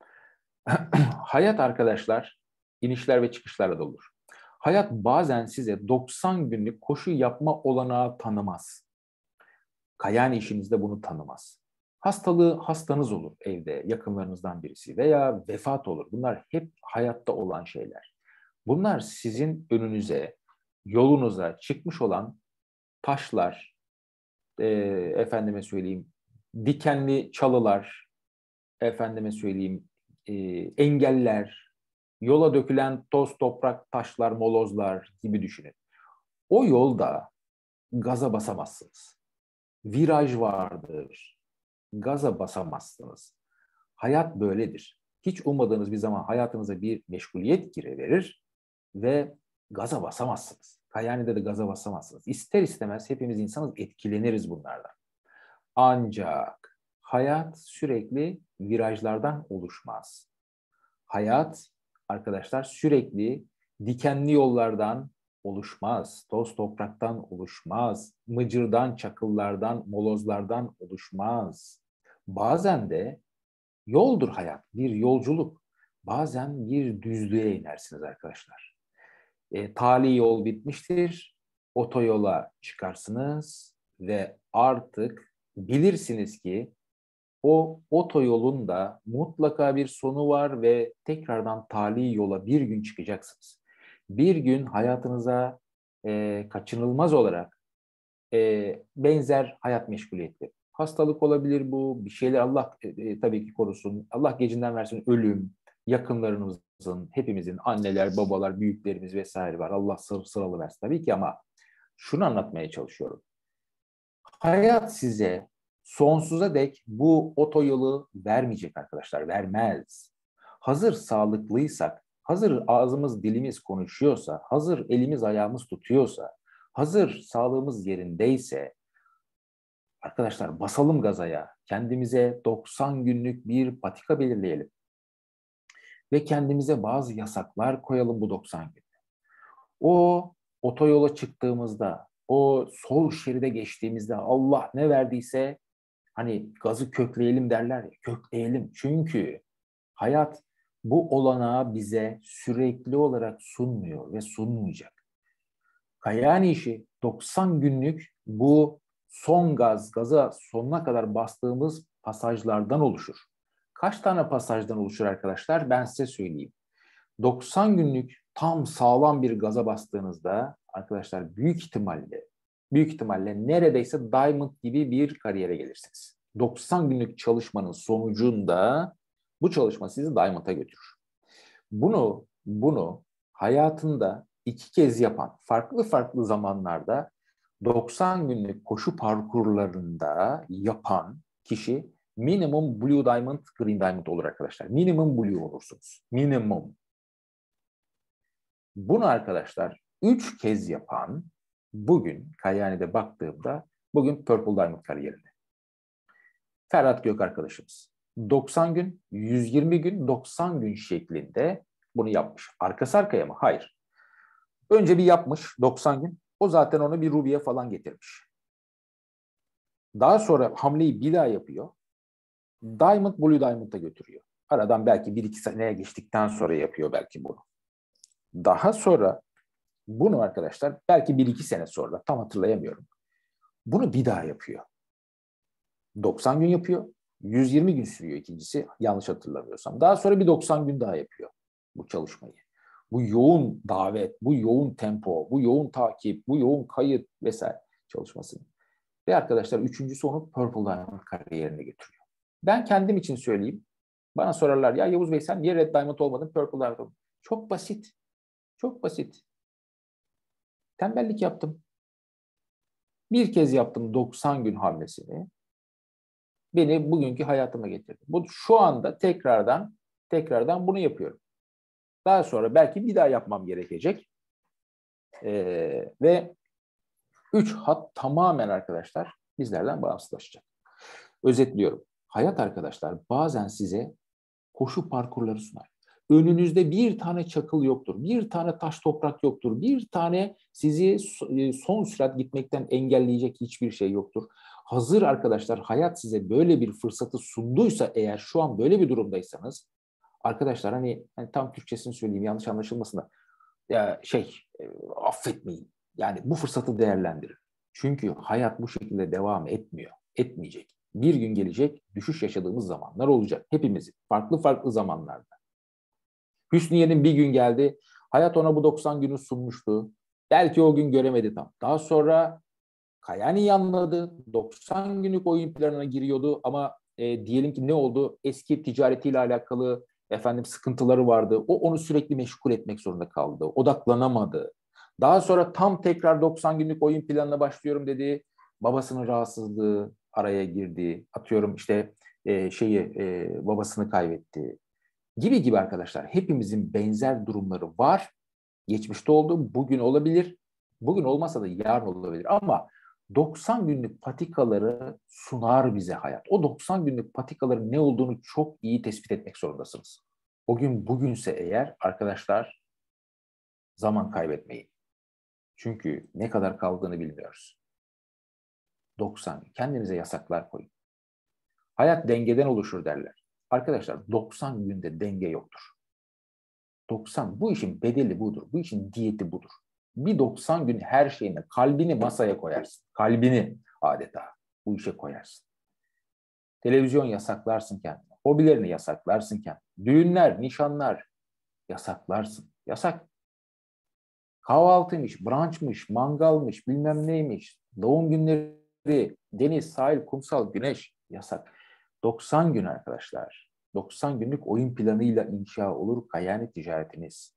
Speaker 1: Hayat arkadaşlar inişler ve çıkışlarla doludur. Hayat bazen size doksan günlük koşu yapma olanağı tanımaz. Kayani işinizde bunu tanımaz. Hastalığı hastanız olur evde, yakınlarınızdan birisi veya vefat olur. Bunlar hep hayatta olan şeyler. Bunlar sizin önünüze, yolunuza çıkmış olan taşlar, e, efendime söyleyeyim, dikenli çalılar, efendime söyleyeyim, e, engeller, yola dökülen toz, toprak, taşlar, molozlar gibi düşünün. O yolda gaza basamazsınız. Viraj vardır. Gaza basamazsınız. Hayat böyledir. Hiç ummadığınız bir zaman hayatınıza bir meşguliyet gireverir ve gaza basamazsınız. Kayani'de de gaza basamazsınız. İster istemez hepimiz insanız, etkileniriz bunlardan. Ancak hayat sürekli virajlardan oluşmaz. Hayat arkadaşlar sürekli dikenli yollardan oluşmaz. Toz topraktan oluşmaz. Mıcırdan, çakıllardan, molozlardan oluşmaz. Bazen de yoldur hayat, bir yolculuk. Bazen bir düzlüğe inersiniz arkadaşlar. E, tali yol bitmiştir. Otoyola çıkarsınız ve artık bilirsiniz ki o otoyolun da mutlaka bir sonu var ve tekrardan tali yola bir gün çıkacaksınız. Bir gün hayatınıza e, kaçınılmaz olarak e, benzer hayat meşguliyetleri. Hastalık olabilir bu, bir şeyler Allah e, tabii ki korusun. Allah gecinden versin, ölüm, yakınlarımızın, hepimizin, anneler, babalar, büyüklerimiz vesaire var. Allah sır sıralı versin tabii ki ama şunu anlatmaya çalışıyorum. Hayat size sonsuza dek bu otoyolu vermeyecek arkadaşlar, vermez. Hazır sağlıklıysak, hazır ağzımız dilimiz konuşuyorsa, hazır elimiz ayağımız tutuyorsa, hazır sağlığımız yerindeyse, arkadaşlar basalım gazaya, kendimize doksan günlük bir patika belirleyelim. Ve kendimize bazı yasaklar koyalım bu doksan günde. O otoyola çıktığımızda, o sol şeride geçtiğimizde Allah ne verdiyse hani gazı kökleyelim derler ya, kökleyelim. Çünkü hayat bu olanağı bize sürekli olarak sunmuyor ve sunmayacak. Kayani işi doksan günlük bu son gaz, gaza sonuna kadar bastığımız pasajlardan oluşur. Kaç tane pasajdan oluşur arkadaşlar? Ben size söyleyeyim. doksan günlük tam sağlam bir gaza bastığınızda arkadaşlar büyük ihtimalle büyük ihtimalle neredeyse Diamond gibi bir kariyere gelirsiniz. doksan günlük çalışmanın sonucunda bu çalışma sizi Diamond'a götürür. Bunu bunu hayatında iki kez yapan, farklı farklı zamanlarda doksan günlük koşu parkurlarında yapan kişi minimum Blue Diamond, Green Diamond olur arkadaşlar. Minimum Blue olursunuz. Minimum. Bunu arkadaşlar üç kez yapan bugün Kayahane'de baktığımda bugün Purple Diamond kariyerinde. Ferhat Gök arkadaşımız. doksan gün, yüz yirmi gün, doksan gün şeklinde bunu yapmış. Arkası arkaya mı? Hayır. Önce bir yapmış doksan gün. O zaten onu bir Ruby'ye falan getirmiş. Daha sonra hamleyi bir daha yapıyor. Diamond, Blue Diamond'a götürüyor. Aradan belki bir iki seneye geçtikten sonra yapıyor belki bunu. Daha sonra bunu arkadaşlar belki bir iki sene sonra, tam hatırlayamıyorum. Bunu bir daha yapıyor. doksan gün yapıyor. yüz yirmi gün sürüyor ikincisi, yanlış hatırlamıyorsam. Daha sonra bir doksan gün daha yapıyor bu çalışmayı. Bu yoğun davet, bu yoğun tempo, bu yoğun takip, bu yoğun kayıt vesaire çalışmasını. Ve arkadaşlar üçüncüsü onu Purple Diamond kariyerine getiriyor. Ben kendim için söyleyeyim. Bana sorarlar, ya Yavuz Bey sen niye Red Diamond olmadın, Purple Diamond olmadın? Çok basit. Çok basit. Tembellik yaptım. Bir kez yaptım doksan gün hamlesini. Beni bugünkü hayatıma getirdi. Bu şu anda tekrardan tekrardan bunu yapıyorum. Daha sonra belki bir daha yapmam gerekecek. Ee, ve üç hat tamamen arkadaşlar bizlerden bağımsızlaşacak. Özetliyorum. Hayat arkadaşlar bazen size koşu parkurları sunar. Önünüzde bir tane çakıl yoktur, bir tane taş toprak yoktur, bir tane sizi son sürat gitmekten engelleyecek hiçbir şey yoktur. Hazır arkadaşlar hayat size böyle bir fırsatı sunduysa, eğer şu an böyle bir durumdaysanız, arkadaşlar hani, hani tam Türkçesini söyleyeyim yanlış anlaşılmasın da, ya şey e, affetmeyin. Yani bu fırsatı değerlendirin. Çünkü hayat bu şekilde devam etmiyor, etmeyecek. Bir gün gelecek, düşüş yaşadığımız zamanlar olacak. Hepimizin farklı farklı zamanlarda. Hüsniye'nin bir gün geldi. Hayat ona bu doksan günü sunmuştu. Belki o gün göremedi tam. Daha sonra Kayani anladı. doksan günlük oyun planına giriyordu ama e, diyelim ki ne oldu? Eski ticaretiyle alakalı efendim sıkıntıları vardı. O onu sürekli meşgul etmek zorunda kaldı. Odaklanamadı. Daha sonra tam tekrar doksan günlük oyun planına başlıyorum dedi. Babasının rahatsızlığı araya girdi. Atıyorum işte e, şeyi e, babasını kaybetti. Gibi gibi arkadaşlar. Hepimizin benzer durumları var. Geçmişte oldu, bugün olabilir. Bugün olmasa da yarın olabilir. Ama doksan günlük patikaları sunar bize hayat. O doksan günlük patikaların ne olduğunu çok iyi tespit etmek zorundasınız. O gün bugünse eğer arkadaşlar zaman kaybetmeyin. Çünkü ne kadar kaldığını bilmiyoruz. doksan. Kendinize yasaklar koyun. Hayat dengeden oluşur derler. Arkadaşlar doksan günde denge yoktur. doksan. Bu işin bedeli budur. Bu işin diyeti budur. Bir doksan gün her şeyine, kalbini masaya koyarsın. Kalbini adeta bu işe koyarsın. Televizyon yasaklarsın kendine. Hobilerini yasaklarsın kendine. Düğünler, nişanlar yasaklarsın. Yasak. Kahvaltıymış, brunchmış, mangalmış, bilmem neymiş. Doğum günleri, deniz, sahil, kumsal, güneş yasak. doksan gün arkadaşlar. doksan günlük oyun planıyla inşa olur Kayani ticaretiniz.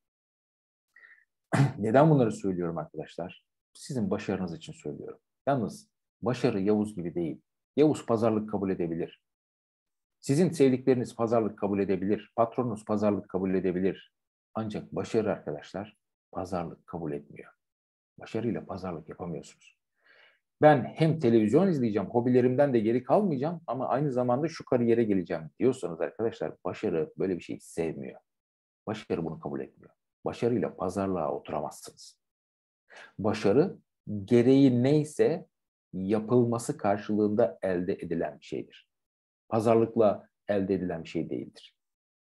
Speaker 1: Neden bunları söylüyorum arkadaşlar? Sizin başarınız için söylüyorum. Yalnız başarı Yavuz gibi değil. Yavuz pazarlık kabul edebilir. Sizin sevdikleriniz pazarlık kabul edebilir. Patronunuz pazarlık kabul edebilir. Ancak başarı arkadaşlar pazarlık kabul etmiyor. Başarıyla pazarlık yapamıyorsunuz. Ben hem televizyon izleyeceğim, hobilerimden de geri kalmayacağım ama aynı zamanda şu kariyere geleceğim diyorsanız arkadaşlar, başarı böyle bir şey sevmiyor. Başarı bunu kabul etmiyor. Başarıyla pazarlığa oturamazsınız. Başarı gereği neyse yapılması karşılığında elde edilen bir şeydir. Pazarlıkla elde edilen bir şey değildir.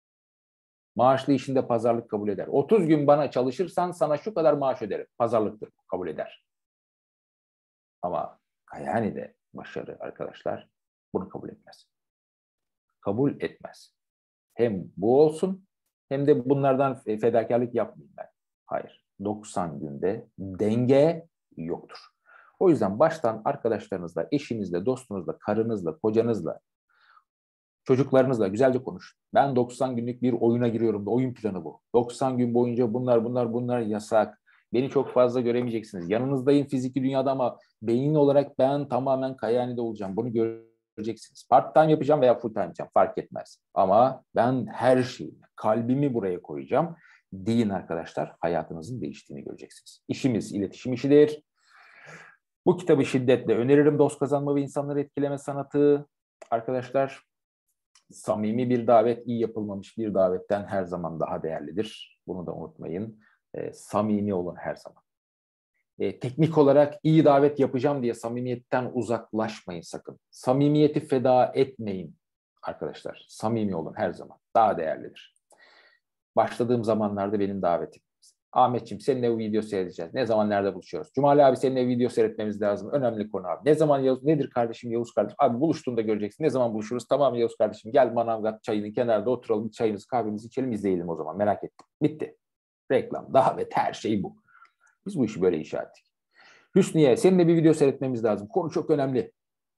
Speaker 1: Maaşlı işinde pazarlık kabul eder. otuz gün bana çalışırsan sana şu kadar maaş öderim. Pazarlıktır, kabul eder. Ama yani de başarı arkadaşlar bunu kabul etmez. Kabul etmez. Hem bu olsun hem de bunlardan fedakarlık yapmayayım ben. Hayır. doksan günde denge yoktur. O yüzden baştan arkadaşlarınızla, eşinizle, dostunuzla, karınızla, kocanızla Çocuklarınızla güzelce konuş. Ben doksan günlük bir oyuna giriyorum da oyun planı bu. doksan gün boyunca bunlar bunlar bunlar yasak. Beni çok fazla göremeyeceksiniz. Yanınızdayım fiziki dünyada ama beyin olarak ben tamamen Kayani'de olacağım. Bunu göreceksiniz. Part time yapacağım veya full time yapacağım fark etmez. Ama ben her şeyi, kalbimi buraya koyacağım. Deyin arkadaşlar, hayatınızın değiştiğini göreceksiniz. İşimiz iletişim işidir. Bu kitabı şiddetle öneririm. Dost kazanma ve insanları etkileme sanatı. Arkadaşlar, samimi bir davet, iyi yapılmamış bir davetten her zaman daha değerlidir. Bunu da unutmayın. E, samimi olun her zaman. E, teknik olarak iyi davet yapacağım diye samimiyetten uzaklaşmayın sakın. Samimiyeti feda etmeyin arkadaşlar. Samimi olun her zaman. Daha değerlidir. Başladığım zamanlarda benim davetim. Ahmetciğim seninle video seyredeceğiz. Ne zaman nerede buluşuyoruz? Cumali abi seninle video seyretmemiz lazım. Önemli konu abi. Ne zaman Yavuz? Nedir kardeşim Yavuz kardeşim? Abi buluştuğunda göreceksin. Ne zaman buluşuruz? Tamam Yavuz kardeşim gel Manavgat çayının kenarında oturalım. Bir çayımızı kahvemizi içelim izleyelim o zaman. Merak ettim. Bitti. Reklam, davet her şey bu. Biz bu işi böyle inşa ettik. Hüsniye seninle bir video seyretmemiz lazım. Konu çok önemli.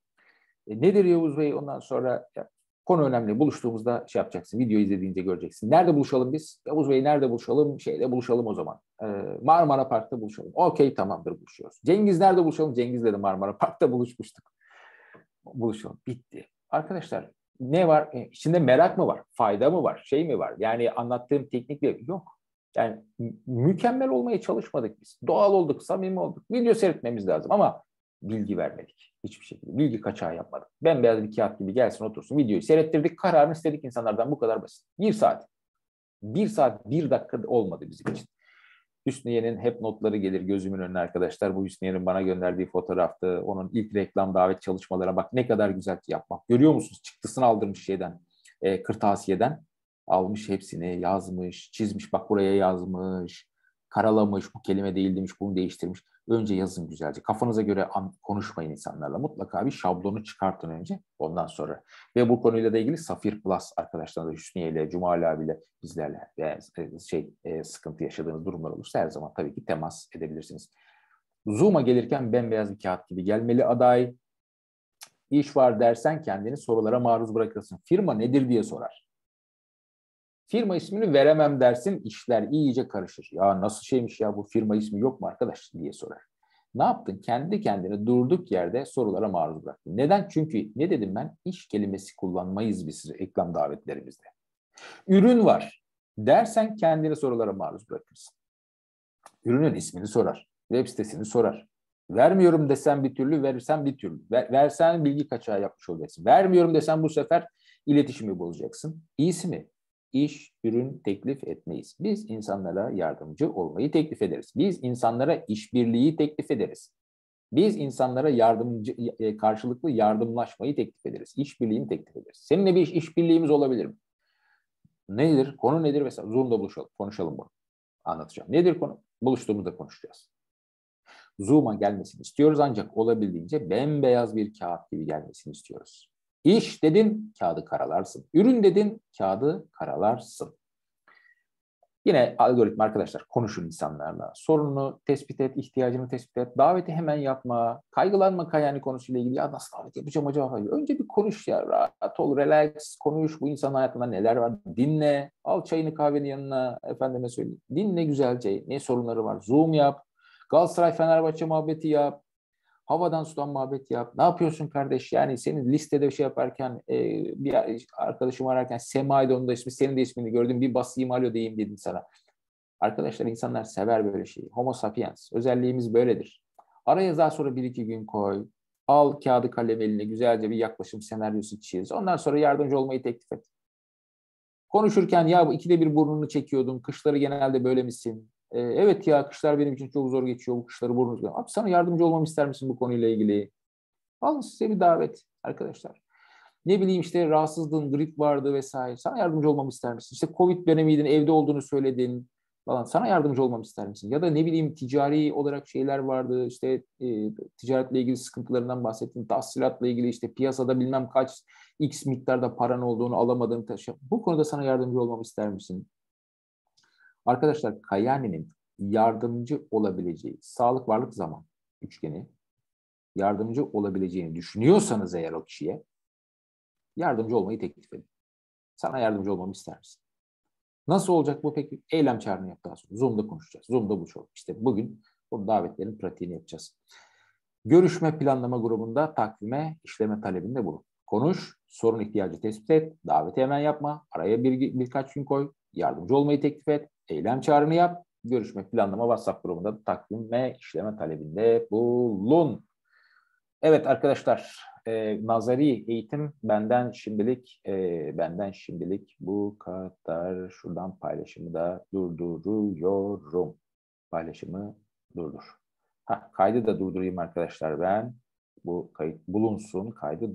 Speaker 1: E, nedir Yavuz Bey? Ondan sonra ya, konu önemli. Buluştuğumuzda şey yapacaksın. Video izlediğince göreceksin. Nerede buluşalım biz? Yavuz Bey nerede buluşalım? Şeyde buluşalım o zaman. Ee, Marmara Park'ta buluşalım. Okey tamamdır buluşuyoruz. Cengiz nerede buluşalım? Cengiz'le de Marmara Park'ta buluşmuştuk. Buluşalım. Bitti. Arkadaşlar ne var? E, içinde merak mı var? Fayda mı var? Şey mi var? Yani anlattığım teknikle yok. Yani mükemmel olmaya çalışmadık biz. Doğal olduk, samimi olduk. Video seyretmemiz lazım ama bilgi vermedik. Hiçbir şekilde. Bilgi kaçağı yapmadık. Bembeyaz bir kağıt gibi gelsin otursun. Videoyu seyrettirdik. Kararını istedik insanlardan. Bu kadar basit. Bir saat. Bir saat, bir dakika olmadı bizim için. Hüsniye'nin hep notları gelir gözümün önüne arkadaşlar. Bu Hüsniye'nin bana gönderdiği fotoğraftı. Onun ilk reklam davet çalışmalarına bak ne kadar güzel yapmak. Görüyor musunuz? Çıktısını aldırmış şeyden, e, kırtasiyeden. Almış hepsini, yazmış, çizmiş. Bak buraya yazmış, karalamış, bu kelime değil demiş, bunu değiştirmiş. Önce yazın güzelce. Kafanıza göre an, konuşmayın insanlarla. Mutlaka bir şablonu çıkartın önce. Ondan sonra. Ve bu konuyla da ilgili Safir Plus arkadaşlarla, Hüsniye ile, Cumali abiyle, bizlerle ve şey e, sıkıntı yaşadığınız durumlar olursa her zaman tabii ki temas edebilirsiniz. Zoom'a gelirken bembeyaz bir kağıt gibi gelmeli aday. İş var dersen kendini sorulara maruz bırakırsın. Firma nedir diye sorar. Firma ismini veremem dersin, işler iyice karışır. Ya nasıl şeymiş ya bu firma ismi yok mu arkadaş diye sorar. Ne yaptın? Kendi kendine durduk yerde sorulara maruz bıraktın. Neden? Çünkü ne dedim ben? İş kelimesi kullanmayız biz reklam davetlerimizde. Ürün var dersen kendini sorulara maruz bırakırsın. Ürünün ismini sorar. Web sitesini sorar. Vermiyorum desen bir türlü, verirsen bir türlü. Ver, versen bilgi kaçağı yapmış olacaksın. Vermiyorum desen bu sefer iletişimi bozacaksın. İyisi mi? İş, ürün teklif etmeyiz. Biz insanlara yardımcı olmayı teklif ederiz. Biz insanlara işbirliği teklif ederiz. Biz insanlara yardımcı, karşılıklı yardımlaşmayı teklif ederiz. İşbirliğini teklif ederiz. Seninle bir iş, işbirliğimiz olabilir mi? Nedir? Konu nedir? Mesela Zoom'da buluşalım. Konuşalım bunu. Anlatacağım. Nedir konu? Buluştuğumuzda konuşacağız. Zoom'a gelmesini istiyoruz ancak olabildiğince bembeyaz bir kağıt gibi gelmesini istiyoruz. İş dedin, kağıdı karalarsın. Ürün dedin, kağıdı karalarsın. Yine algoritma arkadaşlar, konuşun insanlarla. Sorununu tespit et, ihtiyacını tespit et. Daveti hemen yapma. Kaygılanma Kayani konusuyla ilgili. Ya nasıl davet yapacağım acaba? Hayır. Önce bir konuş ya. Rahat ol, relax, konuş. Bu insanın hayatında neler var? Dinle. Al çayını kahveni yanına. Efendime söyleyeyim. Dinle güzelce. Ne sorunları var? Zoom yap. Galatasaray Fenerbahçe muhabbeti yap. Havadan sudan muhabbet yap. Ne yapıyorsun kardeş? Yani senin listede bir şey yaparken e, bir arkadaşım ararken Sema'ydı onun da ismi, senin de ismini gördüm. Bir basayım alo diyeyim dedim sana. Arkadaşlar insanlar sever böyle şeyi. Homo sapiens. Özelliğimiz böyledir. Araya daha sonra bir iki gün koy. Al kağıdı kalem eline güzelce bir yaklaşım senaryosu çiz. Ondan sonra yardımcı olmayı teklif et. Konuşurken ya bu ikide bir burnunu çekiyordun. Kışları genelde böyle misin? Ee, evet ya kışlar benim için çok zor geçiyor. Bu kışları burnunu. Abi sana yardımcı olmamı ister misin bu konuyla ilgili? Alın size bir davet arkadaşlar. Ne bileyim işte rahatsızlığın, grip vardı vesaire. Sana yardımcı olmamı ister misin? İşte Covid dönemiydin, evde olduğunu söyledin falan. Sana yardımcı olmamı ister misin? Ya da ne bileyim ticari olarak şeyler vardı. İşte e, ticaretle ilgili sıkıntılarından bahsettin. Tahsilatla ilgili işte piyasada bilmem kaç X miktarda paran olduğunu alamadığını taşı. Bu konuda sana yardımcı olmamı ister misin? Arkadaşlar Kayani'nin yardımcı olabileceği sağlık, varlık, zaman üçgeni yardımcı olabileceğini düşünüyorsanız eğer o kişiye Yardımcı olmayı teklif edin. Sana yardımcı olmamı ister misin? Nasıl olacak bu peki? Eylem çağrını yap daha sonra. Zoom'da konuşacağız. Zoom'da buluşalım. İşte bugün bu davetlerin pratiğini yapacağız. Görüşme planlama grubunda takvime işleme talebinde bulun. Konuş, sorun ihtiyacı tespit et, daveti hemen yapma, araya bir, birkaç gün koy, yardımcı olmayı teklif et, eylem çağrını yap, görüşme planlama WhatsApp grubunda takvime işleme talebinde bulun. Evet arkadaşlar, e, nazari eğitim benden şimdilik e, benden şimdilik bu kadar. Şuradan paylaşımı da durduruyorum. Paylaşımı durdur. Ha, kaydı da durdurayım arkadaşlar ben. Bu kayıt bulunsun, kaydı